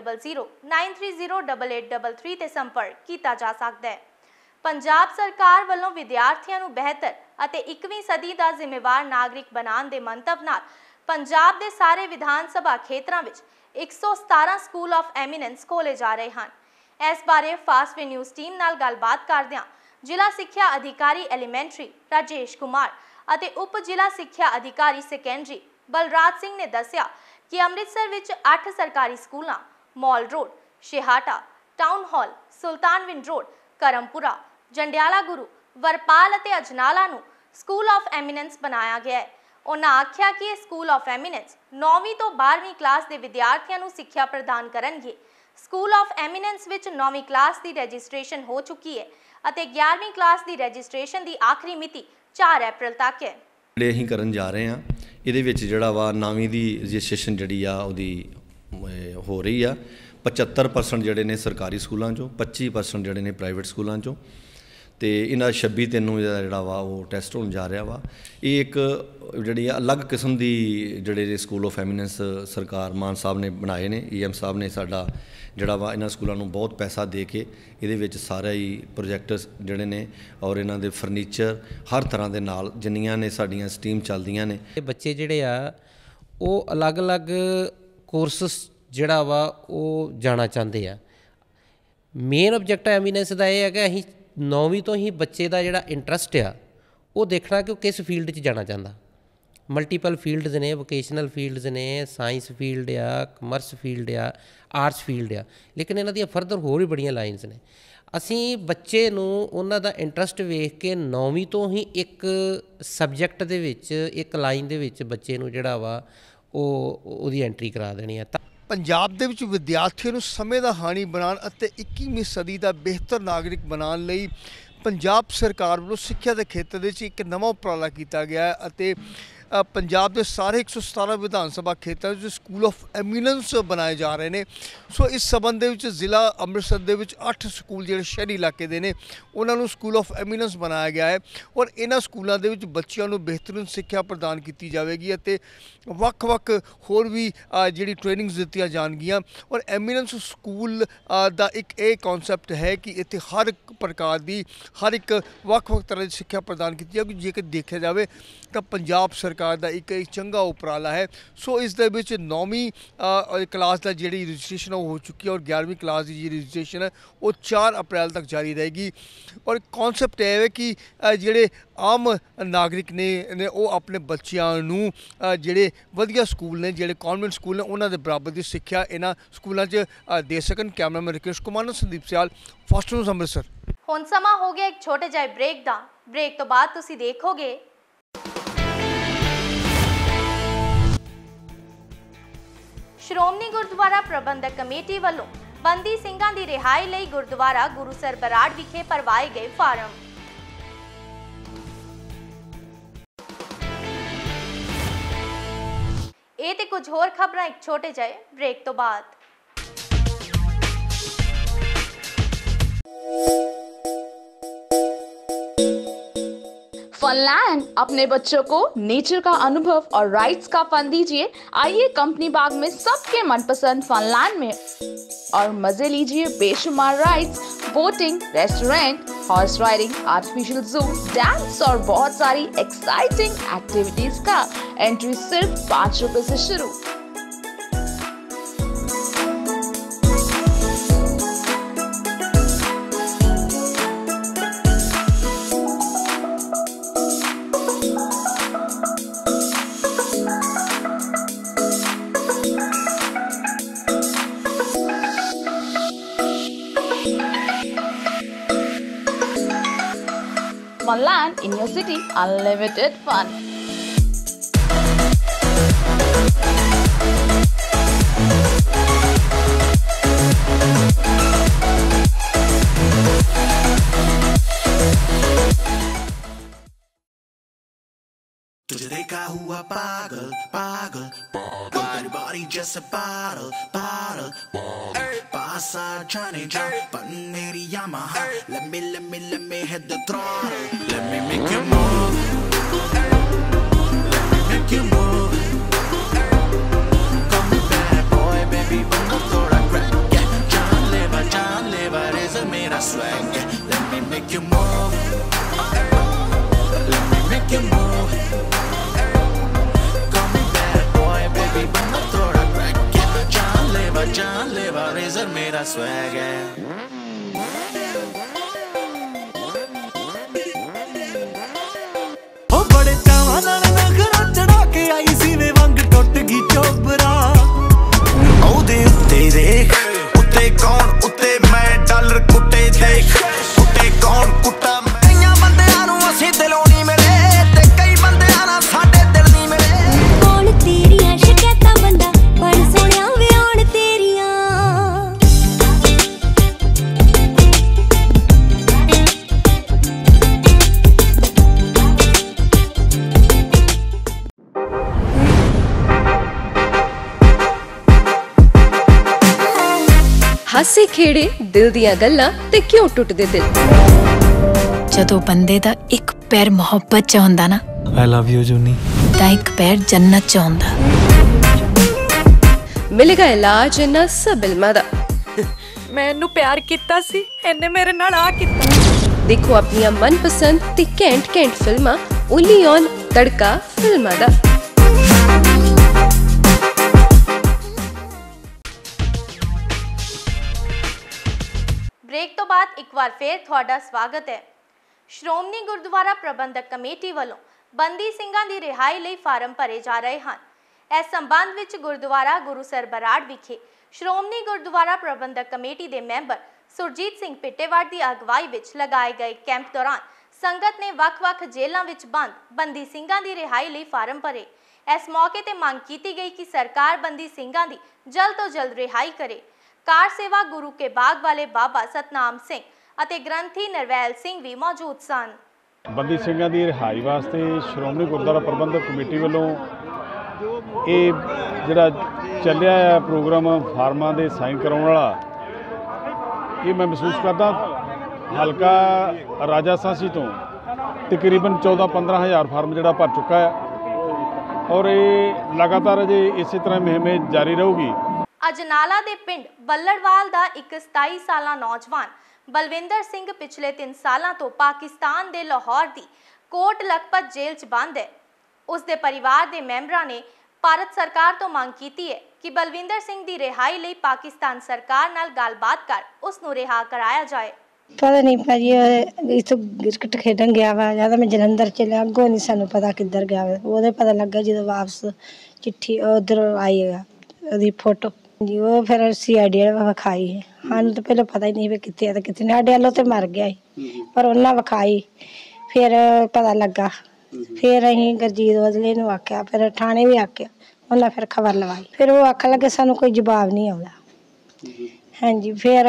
7009308833 ਤੇ ਸੰਪਰਕ ਕੀਤਾ ਜਾ ਸਕਦਾ ਹੈ। ਪੰਜਾਬ ਸਰਕਾਰ ਵੱਲੋਂ ਵਿਦਿਆਰਥੀਆਂ ਨੂੰ ਬਿਹਤਰ ਅਤੇ 21ਵੀਂ ਸਦੀ ਦਾ ਜ਼ਿੰਮੇਵਾਰ ਨਾਗਰਿਕ ਬਣਾਉਣ ਦੇ ਮੰਤਵ ਨਾਲ ਪੰਜਾਬ ਦੇ ਸਾਰੇ ਵਿਧਾਨ ਸਭਾ ਖੇਤਰਾਂ ਵਿੱਚ 117 ਸਕੂਲ ਆਫ ਐਮੀਨੈਂਸ ਖੋਲ੍ਹੇ ਜਾ ਰਹੇ ਹਨ। ਇਸ ਬਾਰੇ ਫਾਸਟਵੇ ਨਿਊਜ਼ ਟੀਮ ਨਾਲ ਗੱਲਬਾਤ ਕਰਦਿਆਂ ਜ਼ਿਲ੍ਹਾ ਸਿੱਖਿਆ ਅਧਿਕਾਰੀ ਐਲੀਮੈਂਟਰੀ ਰਾਜੇਸ਼ ਕੁਮਾਰ ਅਤੇ ਉਪ ਜ਼ਿਲ੍ਹਾ ਸਿੱਖਿਆ ਅਧਿਕਾਰੀ ਸੈਕੰਡਰੀ ਬਲਰਾਜ ਸਿੰਘ ਨੇ ਦੱਸਿਆ ਕਿ ਅੰਮ੍ਰਿਤਸਰ ਵਿੱਚ 8 ਸਰਕਾਰੀ ਸਕੂਲਾਂ mall road, Chheharta, town hall, Sultanwind road, Karampura, Jandiala Guru, Verpal ਅਤੇ ਅਜਨਾਲਾ ਨੂੰ ਸਕੂਲ ਆਫ ਐਮੀਨੈਂਸ ਬਣਾਇਆ ਗਿਆ ਹੈ। ਉਹਨਾਂ ਆਖਿਆ ਕਿ ਇਹ ਸਕੂਲ ਆਫ ਐਮੀਨੈਂਸ 9ਵੀਂ ਤੋਂ 12ਵੀਂ ਕਲਾਸ ਦੇ ਵਿਦਿਆਰਥੀਆਂ ਨੂੰ ਸਿੱਖਿਆ ਪ੍ਰਦਾਨ ਕਰਨਗੇ। ਸਕੂਲ ਆਫ ਐਮੀਨੈਂਸ ਵਿੱਚ 9ਵੀਂ ਕਲਾਸ ਦੀ ਰਜਿਸਟ੍ਰੇਸ਼ਨ ਹੋ ਚੁੱਕੀ ਹੈ ਅਤੇ 11ਵੀਂ ਕਲਾਸ ਦੀ ਰਜਿਸਟ੍ਰੇਸ਼ਨ ਦੀ ਆਖਰੀ ਮਿਤੀ 4 ਅਪ੍ਰੈਲ ਤੱਕ ਹੈ। ਜਿਹੜੇ ਅਸੀਂ ਕਰਨ ਜਾ ਰਹੇ ਹਾਂ ਇਹਦੇ ਵਿੱਚ ਜਿਹੜਾ ਵਾ 9ਵੀਂ ਦੀ ਰਜਿਸਟ੍ਰੇਸ਼ਨ ਜਿਹੜੀ ਆ ਉਹਦੀ ਹੋ ਰਹੀ ਆ। 75% ਜਿਹੜੇ ਨੇ ਸਰਕਾਰੀ ਸਕੂਲਾਂ 'ਚੋਂ, 25% ਜਿਹੜੇ ਨੇ ਪ੍ਰਾਈਵੇਟ ਸਕੂਲਾਂ 'ਚੋਂ ਤੇ ਇਹਨਾਂ 26 ਨੂੰ ਜਿਹੜਾ ਵਾ ਉਹ ਟੈਸਟ ਹੋਣ ਜਾ ਰਿਹਾ ਵਾ। ਇਹ ਇੱਕ ਜਿਹੜੀ ਅਲੱਗ ਕਿਸਮ ਦੀ ਜਿਹੜੇ ਸਕੂਲ ਆਫ ਐਮੀਨੈਂਸ ਸਰਕਾਰ ਮਾਨ ਸਾਹਿਬ ਨੇ ਬਣਾਏ ਨੇ, EM ਸਾਹਿਬ ਨੇ ਸਾਡਾ ਜਿਹੜਾ ਵਾ ਇਹਨਾਂ ਸਕੂਲਾਂ ਨੂੰ ਬਹੁਤ ਪੈਸਾ ਦੇ ਕੇ ਇਹਦੇ ਵਿੱਚ ਸਾਰਾ ਹੀ ਪ੍ਰੋਜੈਕਟਸ ਜਿਹੜੇ ਨੇ ਔਰ ਇਹਨਾਂ ਦੇ ਫਰਨੀਚਰ ਹਰ ਤਰ੍ਹਾਂ ਦੇ ਨਾਲ ਜਿੰਨੀਆਂ ਨੇ ਸਾਡੀਆਂ ਸਟੀਮ ਚੱਲਦੀਆਂ ਨੇ। ਇਹ ਬੱਚੇ ਜਿਹੜੇ ਆ ਉਹ ਅਲੱਗ-ਅਲੱਗ ਕੋਰਸਸ ਜਿਹੜਾ ਵਾ ਉਹ ਜਾਣਾ ਚਾਹੁੰਦੇ ਆ। ਮੇਨ ਆਬਜੈਕਟ ਐਮੀਨੈਂਸ ਦਾ ਇਹ ਹੈ ਕਿ ਅਸੀਂ 9ਵੀਂ ਤੋਂ ਹੀ ਬੱਚੇ ਦਾ ਜਿਹੜਾ ਇੰਟਰਸਟ ਆ ਉਹ ਦੇਖਣਾ ਕਿ ਉਹ ਕਿਸ ਫੀਲਡ 'ਚ ਜਾਣਾ ਚਾਹੁੰਦਾ। ਮਲਟੀਪਲ ਫੀਲਡਸ ਨੇ, ਵੋਕੇਸ਼ਨਲ ਫੀਲਡਸ ਨੇ, ਸਾਇੰਸ ਫੀਲਡ ਆ, ਕਮਰਸ ਫੀਲਡ ਆ, ਆਰਟਸ ਫੀਲਡ ਆ, ਲੇਕਿਨ ਇਹਨਾਂ ਦੀਆਂ ਫਰਦਰ ਹੋਰ ਵੀ ਬੜੀਆਂ ਲਾਈਨਸ ਨੇ। ਅਸੀਂ ਬੱਚੇ ਨੂੰ ਉਹਨਾਂ ਦਾ ਇੰਟਰਸਟ ਵੇਖ ਕੇ 9ਵੀਂ ਤੋਂ ਹੀ ਇੱਕ ਸਬਜੈਕਟ ਦੇ ਵਿੱਚ, ਇੱਕ ਲਾਈਨ ਦੇ ਵਿੱਚ ਬੱਚੇ ਨੂੰ ਜਿਹੜਾ ਵਾ ਉਹਦੀ ਐਂਟਰੀ ਕਰਾ ਦੇਣੀ ਆ। ਪੰਜਾਬ ਦੇ ਵਿੱਚ ਵਿਦਿਆਰਥੀਆਂ ਨੂੰ ਸਮੇਂ ਦਾ ਹਾਣੀ ਬਣਾਉਣ ਅਤੇ 21ਵੀਂ ਸਦੀ ਦਾ ਬਿਹਤਰ ਨਾਗਰਿਕ ਬਣਾਉਣ ਲਈ ਪੰਜਾਬ ਸਰਕਾਰ ਵੱਲੋਂ ਸਿੱਖਿਆ ਦੇ ਖੇਤਰ ਦੇ ਵਿੱਚ ਇੱਕ ਨਵਾਂ ਉਪਰਾਲਾ ਕੀਤਾ ਗਿਆ ਹੈ ਅਤੇ ਪੰਜਾਬ ਦੇ ਸਾਰੇ 117 ਵਿਧਾਨ ਸਭਾ ਖੇਤਰਾਂ ਵਿੱਚ ਸਕੂਲ ਆਫ ਐਮੀਨੈਂਸ ਬਣਾਏ ਜਾ ਰਹੇ ਨੇ। ਸੋ ਇਸ ਸੰਬੰਧ ਦੇ ਵਿੱਚ ਜ਼ਿਲ੍ਹਾ ਅੰਮ੍ਰਿਤਸਰ ਦੇ ਵਿੱਚ 8 ਸਕੂਲ ਜਿਹੜੇ ਸ਼ਹਿਰੀ ਇਲਾਕੇ ਦੇ ਨੇ ਉਹਨਾਂ ਨੂੰ ਸਕੂਲ ਆਫ ਐਮੀਨੈਂਸ ਬਣਾਇਆ ਗਿਆ ਹੈ ਔਰ ਇਹਨਾਂ ਸਕੂਲਾਂ ਦੇ ਵਿੱਚ ਬੱਚਿਆਂ ਨੂੰ ਬਿਹਤਰੀਨ ਸਿੱਖਿਆ ਪ੍ਰਦਾਨ ਕੀਤੀ ਜਾਵੇਗੀ ਅਤੇ ਵੱਖ-ਵੱਖ ਹੋਰ ਵੀ ਜਿਹੜੀ ਟ੍ਰੇਨਿੰਗਸ ਦਿੱਤੀਆਂ ਜਾਣਗੀਆਂ। ਔਰ ਐਮੀਨੈਂਸ ਸਕੂਲ ਦਾ ਇੱਕ ਇਹ ਕਨਸੈਪਟ ਹੈ ਕਿ ਇੱਥੇ ਹਰ ਇੱਕ ਪ੍ਰਕਾਰ ਦੀ ਹਰ ਇੱਕ ਵੱਖ-ਵੱਖ ਤਰ੍ਹਾਂ ਦੀ ਸਿੱਖਿਆ ਪ੍ਰਦਾਨ ਕੀਤੀ ਜਾਵੇਗੀ। ਜੇਕਰ ਦੇਖਿਆ ਜਾਵੇ ਤਾਂ ਪੰਜਾਬ ਸਰਕਾਰ ਦਾ ਇੱਕ ਚੰਗਾ ਉਪਰਾਲਾ ਹੈ। ਸੋ ਇਸ ਦੇ ਵਿੱਚ 9ਵੀਂ ਕਲਾਸ ਦਾ ਜਿਹੜੀ ਰਜਿਸਟ੍ਰੇਸ਼ਨ ਹੋ ਚੁੱਕੀ ਹੈ ਔਰ 11ਵੀਂ ਕਲਾਸ ਦੀ ਜਿਹੜੀ ਰਜਿਸਟ੍ਰੇਸ਼ਨ ਹੈ ਉਹ 4 ਅਪ੍ਰੈਲ ਤੱਕ ਜਾਰੀ ਰਹੇਗੀ। ਔਰ ਕਨਸੈਪਟ ਇਹ ਹੈ ਕਿ ਜਿਹੜੇ ਆਮ ਨਾਗਰਿਕ ਨੇ ਉਹ ਆਪਣੇ ਬੱਚਿਆਂ ਨੂੰ ਜਿਹੜੇ ਵਧੀਆ ਸਕੂਲ ਨੇ, ਜਿਹੜੇ ਕਨਵੈਂਟ ਸਕੂਲ ਨੇ, ਉਹਨਾਂ ਦੇ ਬਰਾਬਰ ਦੀ ਸਿੱਖਿਆ ਇਹਨਾਂ ਸਕੂਲਾਂ 'ਚ ਦੇ ਸਕਣ। ਕੈਮਰਾਮੈਨ ਰਿਕੇਸ਼ ਕੁਮਾਰ ਨਾਲ ਸੰਦੀਪ ਸਿਆਲ, ਫਾਸਟ ਨਿਊਜ਼ ਅੰਮ੍ਰਿਤਸਰ। ਹੁਣ ਸਮਾਂ ਹੋ ਗਿਆ ਇੱਕ ਛੋਟੇ ਜਿਹੇ ਬ੍ਰੇਕ ਦਾ। ਬ੍ਰੇਕ ਤੋਂ ਬਾਅਦ ਤੁਸੀਂ ਦੇਖੋਗੇ ਸ਼੍ਰੋਮਣੀ ਗੁਰਦੁਆਰਾ ਪ੍ਰਬੰਧਕ ਕਮੇਟੀ ਵੱਲੋਂ ਬੰਦੀ ਸਿੰਘਾਂ ਦੀ ਰਿਹਾਈ ਲਈ ਗੁਰਦੁਆਰਾ ਗੁਰੂਸਰ ਬਰਾੜ ਵਿਖੇ ਭਰਵਾਏ ਗਏ ਫਾਰਮ। ਇਹ ਤੇ ਕੁਝ ਹੋਰ ਖਬਰਾਂ ਇੱਕ ਛੋਟੇ ਜਿਹੇ ਬ੍ਰੇਕ ਤੋਂ ਬਾਅਦ। फनलैंड अपने बच्चों को नेचर का अनुभव और राइड्स का फन दीजिए। आइए कंपनी बाग में सबके मनपसंद फनलैंड में और मजे लीजिए बेशुमार rides, boating, restaurant, horse riding, artificial zoo, dance और बहुत सारी एक्साइटिंग एक्टिविटीज का। एंट्री सिर्फ 5 रुपए से शुरू। Funland in your city, unlimited fun. तुझे देखा हुआ पागल पागल तेरी बॉडी जैसे bottle bottle पास आ जाने जा बन मेरी Yamaha let me hit the throttle let me make you move let me make you move call me bad boy baby बंदा थोड़ा crack जान लेवा रेज़र मेरा swag let me make you move let me make you move जान लेवा razor मेरा swag है। ओ बड़े चावां नाल नखरा चढ़ा के आई सी वे वंग टुट गई चोबरा ओदे उत्ते देख उत्ते कौन उत्ते मैं डॉलर कुट्टे देख कुट्टे कौन कुट्टा कईयां बंदियां नूं असीं दिलों नहीं मिले ते कई बंदियां नाल साडे दिल नहीं मिले कौन तेरियां शिकायतां बंदा पर सोहणिया वे आउण तेरियां हासे खेड़े दिल दियां गल्लां ते क्यों टुटदे दिल ਜਦੋਂ ਬੰਦੇ ਦਾ ਇੱਕ ਪੈਰ ਮੁਹੱਬਤ 'ਚ ਹੁੰਦਾ ਨਾ, I love you ਜੂਨੀ, ਤਾਂ ਇੱਕ ਪੈਰ ਜੰਨਤ 'ਚ ਹੁੰਦਾ। ਮਿਲੇਗਾ ਇਲਾਜ ਇਹਨਾਂ ਸਭ ਇਲਮਾਂ ਦਾ। ਮੈਂ ਇਹਨੂੰ ਪਿਆਰ ਕੀਤਾ ਸੀ, ਇਹਨੇ ਮੇਰੇ ਨਾਲ ਆ ਕੀਤਾ। ਦੇਖੋ ਆਪਣੀਆਂ ਮਨਪਸੰਦ ਤੇ ਘੈਂਟ ਫਿਲਮਾਂ ਓਨਲੀ ਔਨ ਤੜਕਾ ਫਿਲਮਾਂ ਦਾ। ब्रेक तो बाद एक बार फिर ਤੁਹਾਡਾ ਸਵਾਗਤ ਹੈ। ਸ਼੍ਰੋਮਣੀ ਗੁਰਦੁਆਰਾ ਪ੍ਰਬੰਧਕ ਕਮੇਟੀ ਵੱਲੋਂ ਬੰਦੀ ਸਿੰਘਾਂ ਦੀ ਰਿਹਾਈ ਲਈ ਫਾਰਮ ਭਰੇ ਜਾ ਰਹੇ ਹਨ। ਇਸ ਸੰਬੰਧ ਵਿੱਚ ਗੁਰਦੁਆਰਾ ਗੁਰੂਸਰ ਬਰਾੜ ਵਿਖੇ ਸ਼੍ਰੋਮਣੀ ਗੁਰਦੁਆਰਾ ਪ੍ਰਬੰਧਕ ਕਮੇਟੀ ਦੇ ਮੈਂਬਰ ਸੁਰਜੀਤ ਸਿੰਘ ਪਿੱਟੇਵਾੜ ਦੀ ਅਗਵਾਈ ਵਿੱਚ ਲਗਾਏ ਗਏ ਕੈਂਪ ਦੌਰਾਨ ਸੰਗਤ ਨੇ ਵੱਖ-ਵੱਖ ਜੇਲ੍ਹਾਂ ਵਿੱਚ ਬੰਦ ਬੰਦੀ ਸਿੰਘਾਂ ਦੀ ਰਿਹਾਈ ਲਈ ਫਾਰਮ ਭਰੇ। ਇਸ ਮੌਕੇ ਤੇ ਮੰਗ ਕੀਤੀ ਗਈ ਕਿ ਸਰਕਾਰ ਬੰਦੀ ਸਿੰਘਾਂ ਦੀ ਜਲਦ ਤੋਂ ਜਲਦ ਰਿਹਾਈ ਕਰੇ। ਕਾਰ ਸੇਵਾ ਗੁਰੂ ਕੇ ਬਾਗ ਵਾਲੇ ਬਾਬਾ ਸਤਨਾਮ ਸਿੰਘ ਅਤੇ ਗ੍ਰੰਥੀ ਨਰਵੈਲ ਸਿੰਘ ਵੀ ਮੌਜੂਦ ਸਨ। ਬੰਦੀ ਸਿੰਘਾਂ ਦੀ ਰਿਹਾਈ ਵਾਸਤੇ ਸ਼੍ਰੋਮਣੀ ਗੁਰਦੁਆਰਾ ਪ੍ਰਬੰਧਕ ਕਮੇਟੀ ਵੱਲੋਂ ਇਹ ਜਿਹੜਾ ਚੱਲਿਆ ਹੈ ਪ੍ਰੋਗਰਾਮ ਫਾਰਮਾਂ ਦੇ ਸਾਈਨ ਕਰਾਉਣ ਵਾਲਾ, ਇਹ ਮੈਂ ਮਹਿਸੂਸ ਕਰਦਾ ਹਲਕਾ ਰਾਜਾ ਸਾਂਸੀ ਤੋਂ ਤਕਰੀਬਨ 14-15 ਹਜ਼ਾਰ ਫਾਰਮ ਜਿਹੜਾ ਭਰ ਚੁੱਕਾ ਹੈ ਔਰ ਇਹ ਲਗਾਤਾਰ ਅਜੇ ਇਸੇ ਤਰ੍ਹਾਂ ਮੁਹਿੰਮ ਜਾਰੀ ਰਹੂਗੀ। ਅਜਨਾਲਾ ਦੇ ਪਿੰਡ ਬੱਲੜਵਾਲ ਦਾ ਇੱਕ 27 ਸਾਲਾ ਨੌਜਵਾਨ ਬਲਵਿੰਦਰ ਸਿੰਘ ਪਿਛਲੇ 3 ਸਾਲਾਂ ਤੋਂ ਪਾਕਿਸਤਾਨ ਦੇ ਲਾਹੌਰ ਦੀ ਕੋਟ ਲਖਪਤ ਜੇਲ੍ਹ 'ਚ ਬੰਦ ਹੈ। ਉਸ ਦੇ ਪਰਿਵਾਰ ਦੇ ਮੈਂਬਰਾਂ ਨੇ ਭਾਰਤ ਸਰਕਾਰ ਤੋਂ ਮੰਗ ਕੀਤੀ ਹੈ ਕਿ ਬਲਵਿੰਦਰ ਸਿੰਘ ਦੀ ਰਿਹਾਈ ਲਈ ਪਾਕਿਸਤਾਨ ਸਰਕਾਰ ਨਾਲ ਗੱਲਬਾਤ ਕਰ ਉਸ ਨੂੰ ਰਿਹਾ ਕਰਾਇਆ ਜਾਏ। ਪਤਾ ਨਹੀਂ ਭਾਜੀ ਇੱਥੋਂ ਕ੍ਰਿਕਟ ਖੇਡਣ ਗਿਆ ਵਾ ਜਾਂ ਤਾਂ ਮੈਂ ਜਲੰਧਰ ਚਲਿਆ, ਅੱਗੋਂ ਨਹੀਂ ਸਾਨੂੰ ਪਤਾ ਕਿੱਧਰ ਗਿਆ ਵਾ। ਉਹਦੇ ਪਤਾ ਲੱਗਾ ਜਦੋਂ ਵਾਪਸ ਚਿੱਠੀ ਉੱਧਰ ਆਈ ਹੈ ਉਹਦੀ ਫੋਟੋ ਜੀ, ਉਹ ਫਿਰ CID ਵਿਖਾਈ ਹੈ। ਸਾਨੂੰ ਤਾਂ ਪਹਿਲਾਂ ਪਤਾ ਹੀ ਨਹੀਂ ਵੀ ਕਿੱਥੇ ਆ ਤੇ ਕਿੱਥੇ ਨਹੀਂ। ਸਾਡੇ ਵੱਲੋਂ ਤੇ ਮਰ ਗਿਆ ਸੀ ਪਰ ਉਹਨਾਂ ਵਿਖਾਈ, ਫਿਰ ਪਤਾ ਲੱਗਾ। ਫਿਰ ਅਸੀਂ ਗੁਰਜੀਤ ਔਜਲੇ ਨੂੰ ਆਖਿਆ, ਫਿਰ ਥਾਣੇ ਵੀ ਆਖਿਆ, ਉਹਨਾਂ ਫਿਰ ਖਬਰ ਲਵਾਈ। ਫਿਰ ਉਹ ਆਖਣ ਲੱਗੇ ਸਾਨੂੰ ਕੋਈ ਜਵਾਬ ਨਹੀਂ ਆਉਂਦਾ। ਹਾਂਜੀ, ਫਿਰ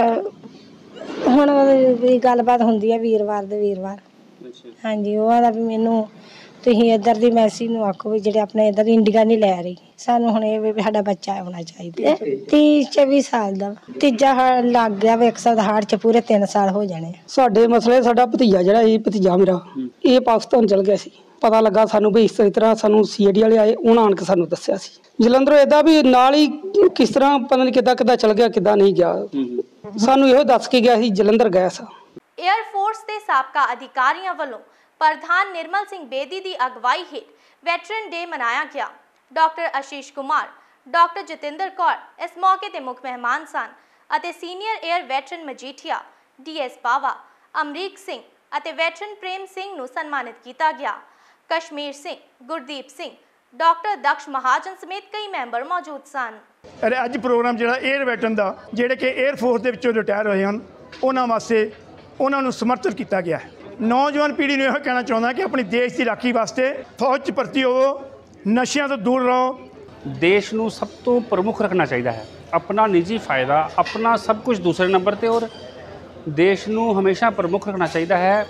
ਹੁਣ ਉਹਦੀ ਗੱਲਬਾਤ ਹੁੰਦੀ ਹੈ ਵੀਰਵਾਰ ਦੇ ਵੀਰਵਾਰ। ਹਾਂਜੀ, ਉਹ ਆਦਾ ਵੀ ਮੈਨੂੰ ਤੁਸੀਂ ਇੱਧਰ ਦੀ ਮੈਸੀ ਨੂੰ ਆਖੋ ਵੀ ਜਿਹੜੇ ਆਪਣੇ ਇੱਧਰ ਇੰਡੀਆ ਨਹੀਂ ਲੈ ਰਹੀ, ਸਾਨੂੰ ਹੁਣ ਇਹ ਵੀ ਸਾਡਾ ਬੱਚਾ ਹੋਣਾ ਚਾਹੀਦਾ। 30-24 ਸਾਲ ਦਾ, ਤੀਜਾ ਲੱਗ ਗਿਆ ਵਾ। 100 ਦਾ ਹਾੜ 'ਚ ਪੂਰੇ 3 ਸਾਲ ਹੋ ਜਾਣੇ। ਸਾਡੇ ਮਸਲੇ ਸਾਡਾ ਭਤੀਜਾ ਜਿਹੜਾ ਇਹ ਭਤੀਜਾ ਮੇਰਾ ਇਹ ਪਾਕਿਸਤਾਨ ਚਲ ਗਿਆ ਸੀ। ਪਤਾ ਲੱਗਾ ਸਾਨੂੰ ਵੀ ਇਸ ਤਰ੍ਹਾਂ ਸਾਨੂੰ CID ਵਾਲੇ ਆਏ, ਉਹਨਾਂ ਆਣ ਕੇ ਸਾਨੂੰ ਦੱਸਿਆ ਸੀ। ਜਲੰਧਰੋਂ ਇੱਦਾਂ ਵੀ ਨਾਲ ਹੀ ਕਿਸ ਤਰ੍ਹਾਂ ਪਤਾ ਨਹੀਂ ਕਿੱਦਾਂ ਚਲ ਗਿਆ ਕਿੱਦਾਂ ਨਹੀਂ ਗਿਆ, ਸਾਨੂੰ ਇਹੋ ਦੱਸ ਕੇ ਗਿਆ ਸੀ ਜਲੰਧਰ ਗਿਆ ਸੀ। ਏਅਰ ਫੋਰਸ ਦੇ ਸਾਬਕਾ ਅਧਿਕਾਰੀਆਂ ਵੱਲੋਂ ਪ੍ਰਧਾਨ ਨਿਰਮਲ ਸਿੰਘ ਬੇਦੀ ਦੀ ਅਗਵਾਈ ਹੇਠ ਵੈਟਰਨ ਡੇ ਮਨਾਇਆ ਗਿਆ। ਡਾਕਟਰ ਆਸ਼ੀਸ਼ ਕੁਮਾਰ, ਡਾਕਟਰ ਜਤਿੰਦਰ ਕੌਰ ਇਸ ਮੌਕੇ ਤੇ ਮੁੱਖ ਮਹਿਮਾਨ ਸਨ ਅਤੇ senior air veteran Majithia DS Bawa, Amrik Singh ਅਤੇ ਵੈਟਰਨ ਪ੍ਰੇਮ ਸਿੰਘ ਨੂੰ ਸਨਮਾਨਿਤ ਕੀਤਾ ਗਿਆ। ਕਸ਼ਮੀਰ ਸਿੰਘ, ਗੁਰਦੀਪ ਸਿੰਘ, ਡਾਕਟਰ ਦਕਸ਼ ਮਹਾਜਨ ਸਮੇਤ ਕਈ ਮੈਂਬਰ ਮੌਜੂਦ ਸਨ। ਅੱਜ ਪ੍ਰੋਗਰਾਮ ਜਿਹੜਾ ਏਅਰ ਵੈਟਰਨ ਦਾ ਜਿਹੜੇ ਕਿ ਏਅਰ ਫੋਰਸ ਦੇ ਵਿੱਚੋਂ ਰਿਟਾਇਰ ਹੋਏ ਹਨ ਉਹਨਾਂ ਵਾਸਤੇ ਉਹਨਾਂ ਨੂੰ ਸਮਰਥਿਤ ਕੀਤਾ ਗਿਆ ਹੈ। ਨੌਜਵਾਨ ਪੀੜ੍ਹੀ ਨੂੰ ਇਹ ਕਹਿਣਾ ਚਾਹੁੰਦਾ ਕਿ ਆਪਣੀ ਦੇਸ਼ ਦੀ ਰਾਖੀ ਵਾਸਤੇ ਫੌਜ 'ਚ ਭਰਤੀ ਹੋਵੋ, ਨਸ਼ਿਆਂ ਤੋਂ ਦੂਰ ਰਹੋ। ਦੇਸ਼ ਨੂੰ ਸਭ ਤੋਂ ਪ੍ਰਮੁੱਖ ਰੱਖਣਾ ਚਾਹੀਦਾ ਹੈ। ਆਪਣਾ ਨਿੱਜੀ ਫਾਇਦਾ, ਆਪਣਾ ਸਭ ਕੁਝ ਦੂਸਰੇ ਨੰਬਰ ਤੇ ਔਰ ਦੇਸ਼ ਨੂੰ ਹਮੇਸ਼ਾ ਪ੍ਰਮੁੱਖ ਰੱਖਣਾ ਚਾਹੀਦਾ ਹੈ।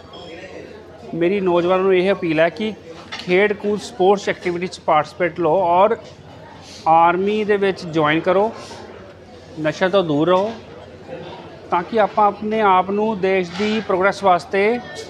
ਮੇਰੀ ਨੌਜਵਾਨਾਂ ਨੂੰ ਇਹ ਅਪੀਲ ਹੈ ਕਿ ਖੇਡ ਕੂਦ ਸਪੋਰਟਸ ਐਕਟੀਵਿਟੀ 'ਚ ਪਾਰਟਿਸਿਪੇਟ ਲਓ ਔਰ ਆਰਮੀ ਦੇ ਵਿੱਚ ਜੁਆਇਨ ਕਰੋ, ਨਸ਼ਾ ਤੋਂ ਦੂਰ ਰਹੋ ਤਾਂ ਕਿ ਆਪਾਂ ਆਪਣੇ ਆਪ ਨੂੰ ਦੇਸ਼ ਦੀ ਪ੍ਰੋਗਰੈਸ ਵਾਸਤੇ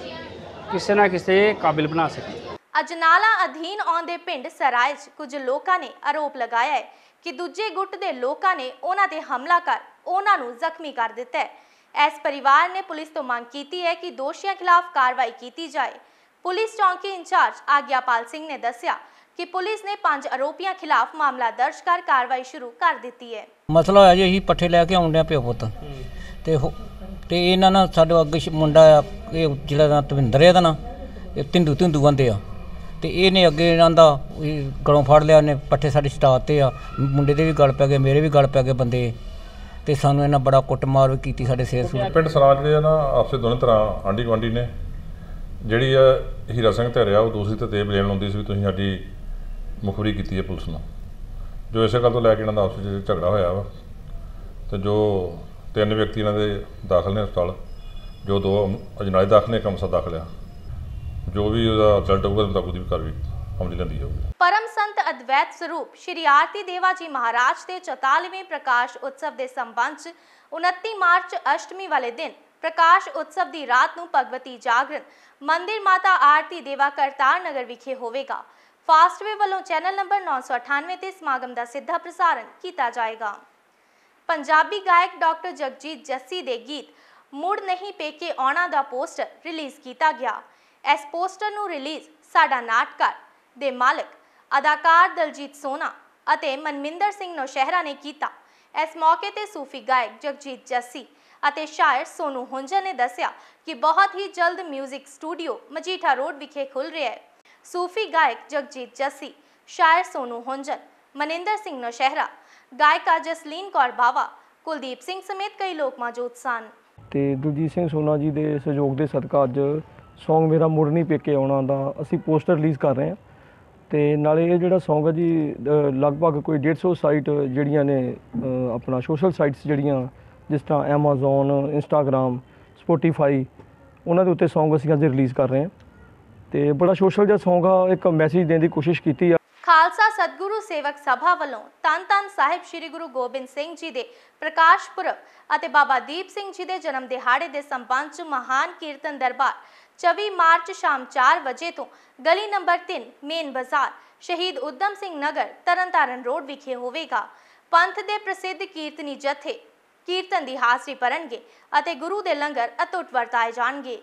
ਕਿਸੇ ਨਾ ਕਿਸੇ ਕਾਬਿਲ ਬਣਾ ਸਕੀਏ। ਅਜਨਾਲਾ ਅਧੀਨ ਆਉਂਦੇ ਪਿੰਡ ਸਰਾਏ 'ਚ ਕੁਝ ਲੋਕਾਂ ਨੇ ਆਰੋਪ ਲਗਾਇਆ ਹੈ ਕਿ ਦੂਜੇ ਗੁੱਟ ਦੇ ਲੋਕਾਂ ਨੇ ਉਹਨਾਂ ਤੇ ਹਮਲਾ ਕਰ ਉਹਨਾਂ ਨੂੰ ਜ਼ਖਮੀ ਕਰ ਦਿੱਤਾ ਹੈ। ਇਸ ਪਰਿਵਾਰ ਨੇ ਪੁਲਿਸ ਤੋਂ ਮੰਗ ਕੀਤੀ ਹੈ ਕਿ ਦੋਸ਼ੀਆਂ ਖਿਲਾਫ ਕਾਰਵਾਈ ਕੀਤੀ ਜਾਏ। ਪੁਲਿਸ ਚੌਂਕੀ ਇੰਚਾਰਜ ਆਗਿਆਪਾਲ ਸਿੰਘ ਨੇ ਦੱਸਿਆ ਕਿ ਪੁਲਿਸ ਨੇ 5 ਆਰੋਪੀਆਂ ਖਿਲਾਫ ਮਾਮਲਾ ਦਰਜ ਕਰ ਕਾਰਵਾਈ ਸ਼ੁਰੂ ਕਰ ਦਿੱਤੀ ਹੈ। ਮਸਲਾ ਹੋਇਆ ਜੀ, ਅਸੀਂ ਪੱਠੇ ਲੈ ਕੇ ਆਉਂਦੇ ਆ ਪਿਓ ਪੁੱਤ ਤੇ ਇਹਨਾਂ ਨਾਲ ਸਾਡੇ ਅੱਗੇ ਮੁੰਡਾ ਆ, ਇਹ ਜਿਹੜਾ ਨਾਂ ਧਵਿੰਦਰ ਇਹਦਾ ਨਾਂ, ਇਹ ਧਿੰਦੂ ਬੰਦੇ ਆ ਤੇ ਇਹਨੇ ਅੱਗੇ ਇਹਨਾਂ ਦਾ ਗਲੋਂ ਫੜ ਲਿਆ, ਉਹਨੇ ਪੱਠੇ ਸਾਡੇ ਸਟਾਤੇ ਆ, ਮੁੰਡੇ ਦੇ ਵੀ ਗਲ ਪੈ ਗਏ, ਮੇਰੇ ਵੀ ਗਲ ਪੈ ਗਏ ਬੰਦੇ ਤੇ ਸਾਨੂੰ ਇਹਨਾਂ ਬੜਾ ਕੁੱਟਮਾਰ ਵੀ ਕੀਤੀ ਸਾਡੇ ਸਿਰ ਸੂਰ। ਪਿੰਡ ਸਰਾਜ ਜਿਹੜੇ ਆ ਨਾ ਆਪਸੇ ਦੋਨੇ ਤਰ੍ਹਾਂ ਆਂਢੀ ਗੁਆਂਢੀ ਨੇ। ਜਿਹੜੀ ਆ ਹੀਰਾ ਸਿੰਘ ਧਰਿਆ ਉਹ ਦੂਸਰੀ ਤੇ ਬਲੇਮ ਲਾਉਂਦੀ ਸੀ ਵੀ ਤੁਸੀਂ ਸਾਡੀ ਮੁਖਬਰੀ ਕੀਤੀ ਹੈ ਪੁਲਿਸ ਨੂੰ, ਜੋ ਇਸੇ ਗੱਲ ਤੋਂ ਲੈ ਕੇ ਇਹਨਾਂ ਦਾ ਆਪਸ ਵਿੱਚ ਝਗੜਾ ਹੋਇਆ ਵਾ ਤੇ ਜੋ 3 ਵਿਅਕਤੀ ਇਹਨਾਂ ਦੇ ਦਾਖਲ ਨੇ ਹਸਪਤਾਲ, ਜੋ 2 ਅਜਨਾਲੇ ਦਾਖਲ ਨੇ, ਇੱਕ ਅੰਮ੍ਰਿਤਸਰ ਦਾਖਲ ਆ। ਜੋ ਵੀ ਉਹਦਾ ਰਿਜ਼ਲਟ ਹੋਊਗਾ ਤਾਂ ਉਹਦੀ ਵੀ ਕਾਰਵਾਈ ਅਮਲੀ ਲੈਂਦੀ ਜਾਊਗੀ। परम संत अद्वैत स्वरूप श्री आरती देवा जी महाराज के 44वें प्रकाश उत्सव के संबंध 29 मार्च अष्टमी वाले दिन प्रकाश उत्सव की रात नूं भगवती जागरण मंदिर माता आरती देवा करतार नगर विखे होवेगा। फास्टवे वालों चैनल नंबर 998 ते समागम का सीधा प्रसारण किया जाएगा। पंजाबी गायक डॉक्टर जगजीत जस्सी दे गीत मुड़ नहीं पेके आउणा दा पोस्टर रिलीज़ किया गया। इस पोस्टर नूं रिलीज़ साडा नाटकार दे मालिक अदाकार दलजीत सोना अते मनमिंदर सिंह नौशहरा ने किया। इस मौके ते सूफी गायक जगजीत जस्सी अते शायर सोनू हुंजन ने दस्सिया कि बहुत ही जल्द म्यूजिक स्टूडियो मजीठा रोड विखे खुल रहा है। सूफी गायक जगजीत जस्सी, शायर सोनू हुंजन, मनिंदर सिंह नौशहरा, गायिका जसलीन कौर बावा, कुलदीप सिंह समेत कई लोग मौजूद सन। ਤੇ ਦਲਜੀਤ ਸਿੰਘ ਸੋਨਾ ਜੀ ਦੇ ਸਹਿਯੋਗ ਦੇ ਸਦਕਾ ਅੱਜ ਸੌਂਗ ਮੇਰਾ ਮੁੜ ਨਹੀਂ ਪੇਕੇ ਆਉਣਾ ਦਾ ਅਸੀਂ ਪੋਸਟਰ ਰਿਲੀਜ਼ ਕਰ ਰਹੇ ਹਾਂ ਤੇ ਨਾਲੇ ਇਹ ਜਿਹੜਾ ਸੌਂਗ ਹੈ ਜੀ ਲਗਭਗ ਕੋਈ 150 ਸਾਈਟ ਜਿਹੜੀਆਂ ਨੇ ਆਪਣਾ ਸੋਸ਼ਲ ਸਾਈਟਸ ਜਿਹੜੀਆਂ ਜਿਸ ਤਰ੍ਹਾਂ ਐਮਾਜ਼ੋਨ, ਇੰਸਟਾਗ੍ਰਾਮ, ਸਪੋਟੀਫਾਈ ਉਹਨਾਂ ਦੇ ਉੱਤੇ ਸੌਂਗ ਅਸੀਂ ਅੱਜ ਰਿਲੀਜ਼ ਕਰ ਰਹੇ ਹਾਂ ਤੇ ਬੜਾ ਸੋਸ਼ਲ ਜਿਹਾ ਸੌਂਗ ਆ, ਇੱਕ ਮੈਸੇਜ ਦੇਣ ਦੀ ਕੋਸ਼ਿਸ਼ ਕੀਤੀ ਆ। खालसा सतगुरु सेवक सभा वालों धन धन साहिब श्री गुरु गोबिंद सिंह जी के प्रकाश पुरब और बाबा दीप सिंह जी के जन्म दिहाड़े के संबंध च महान कीर्तन दरबार 24 मार्च शाम 4 बजे तो गली नंबर 3 मेन बाजार शहीद उधम सिंह नगर तरनतारण रोड विखे होवेगा। पंथ के प्रसिद्ध कीर्तनी जत्थे कीर्तन की हाजरी भरनगे और गुरु के लंगर अतुट वरताए जाएंगे।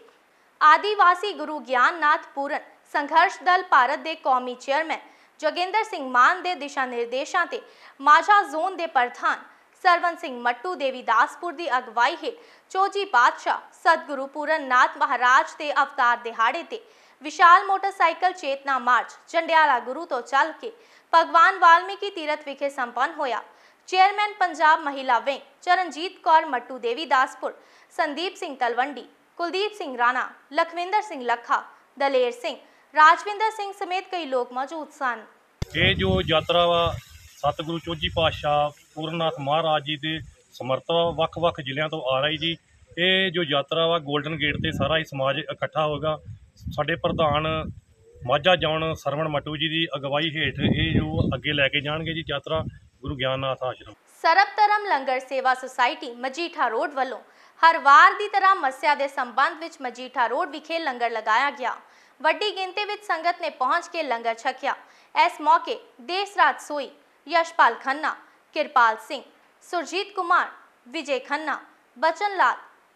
आदिवासी गुरु ज्ञाननाथ पूरन संघर्ष दल भारत के कौमी चेयरमैन जोगिंदर सिंह मान के दिशा निर्देशों से माझा जोन के प्रधान सरवन सिंह मट्टू देवीदासपुर की अगवाई हेठ चोजी बादशाह सतगुरु पूरन नाथ महाराज के अवतार दिहाड़े ते विशाल मोटरसाइकिल चेतना मार्च जंडियाला गुरु तो चल के भगवान वाल्मीकि तीरथ विखे संपन्न होया। चेयरमैन पंजाब महिला विंग चरणजीत कौर मट्टू देवीदासपुर, संदीप सिंह तलवंडी, कुलदीप सिंह राणा, लखविंदर सिंह लखा, दलेर सिंह, राजविंदर सिंह समेत कई लोग मौजूद सन। ये जो यात्रा वा सतगुरु चौजी पातशाह पूरननाथ महाराज जी के समर्थ वक्-वक् जिलों तो आ रही जी। ये जो यात्रा वा गोल्डन गेट से सारा ही समाज इकट्ठा होगा। साडे प्रधान माझा जौन सरवण मट्टू जी की अगवाई हेठ ये जो अगे लैके जाएंगे जी यात्रा गुरु ज्ञाननाथ आश्रम। सरबधर्म लंगर सेवा सोसाइटी मजीठा रोड वालों हर वार की तरह मस्या के संबंध में मजीठा रोड विखे लंगर लगाया गया। वड्डी गिनती में संगत ने पहुंच के लंगर छकिया। इस मौके देसराज सोई, यशपाल खन्ना, किरपाल सिंह, सुरजीत कुमार, विजय खन्ना, बचन लाल,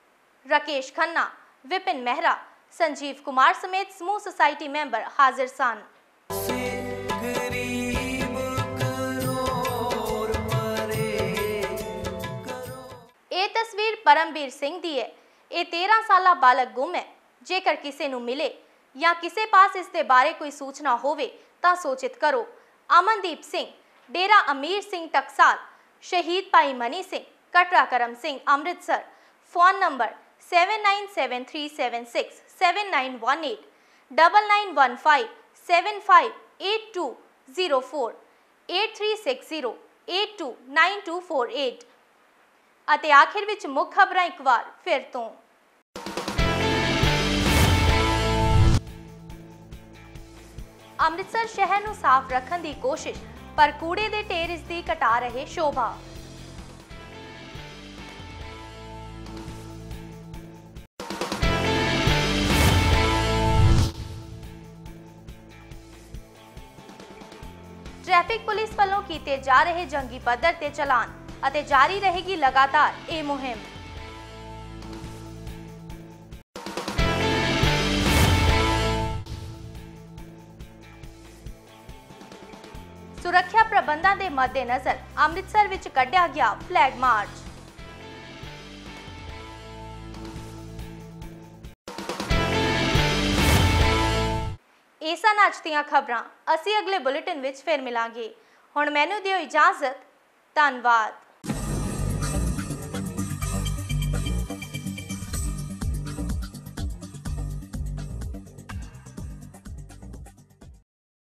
राकेश खन्ना, विपिन मेहरा, संजीव कुमार समेत समूह सोसाइटी मेंबर हाजिर सन। ये तस्वीर परमवीर सिंह दी है। ये 13 साला बालक गुम है। जेकर किसी नूं मिले या किसी पास इसके बारे कोई सूचना होवे तां सूचित करो। अमनदीप सिंह, डेरा अमीर सिंह टकसाल, शहीद भाई मनी सिंह, कटरा करम सिंह, अमृतसर। Phone number 7973767918, 9915758204, 8360829248। ਅਤੇ आखिर ਵਿੱਚ ਮੁੱਖ ਖਬਰਾਂ ਇੱਕ ਵਾਰ ਫਿਰ ਤੋਂ। ਅੰਮ੍ਰਿਤਸਰ ਸ਼ਹਿਰ ਨੂੰ ਸਾਫ਼ ਰੱਖਣ ਦੀ ਕੋਸ਼ਿਸ਼ ਪਰ ਕੂੜੇ ਦੇ ਢੇਰ ਇਸ ਦੀ ਘਟਾ ਰਹੇ ਸ਼ੋਭਾ। ट्रैफिक पुलिस ਵੱਲੋਂ ਕੀਤੇ ਜਾ ਰਹੇ ਜੰਗੀ ਪੱਧਰ ਤੇ ਚਲਾਨ ਅਤੇ ਜਾਰੀ ਰਹੇਗੀ ਲਗਾਤਾਰ ਇਹ ਮੁਹਿੰਮ। सुरक्षा प्रबंधों के मद्देनजर अमृतसर विच कढ़िया गया फ्लैग मार्च। ਇਹ ਸਨ ਅੱਜ ਦੀਆਂ ਖਬਰਾਂ। ਅਸੀਂ ਅਗਲੇ ਬੁਲੇਟਿਨ ਵਿੱਚ ਫਿਰ ਮਿਲਾਂਗੇ। ਹੁਣ ਮੈਨੂੰ ਦਿਓ ਇਜਾਜ਼ਤ। ਧੰਨਵਾਦ।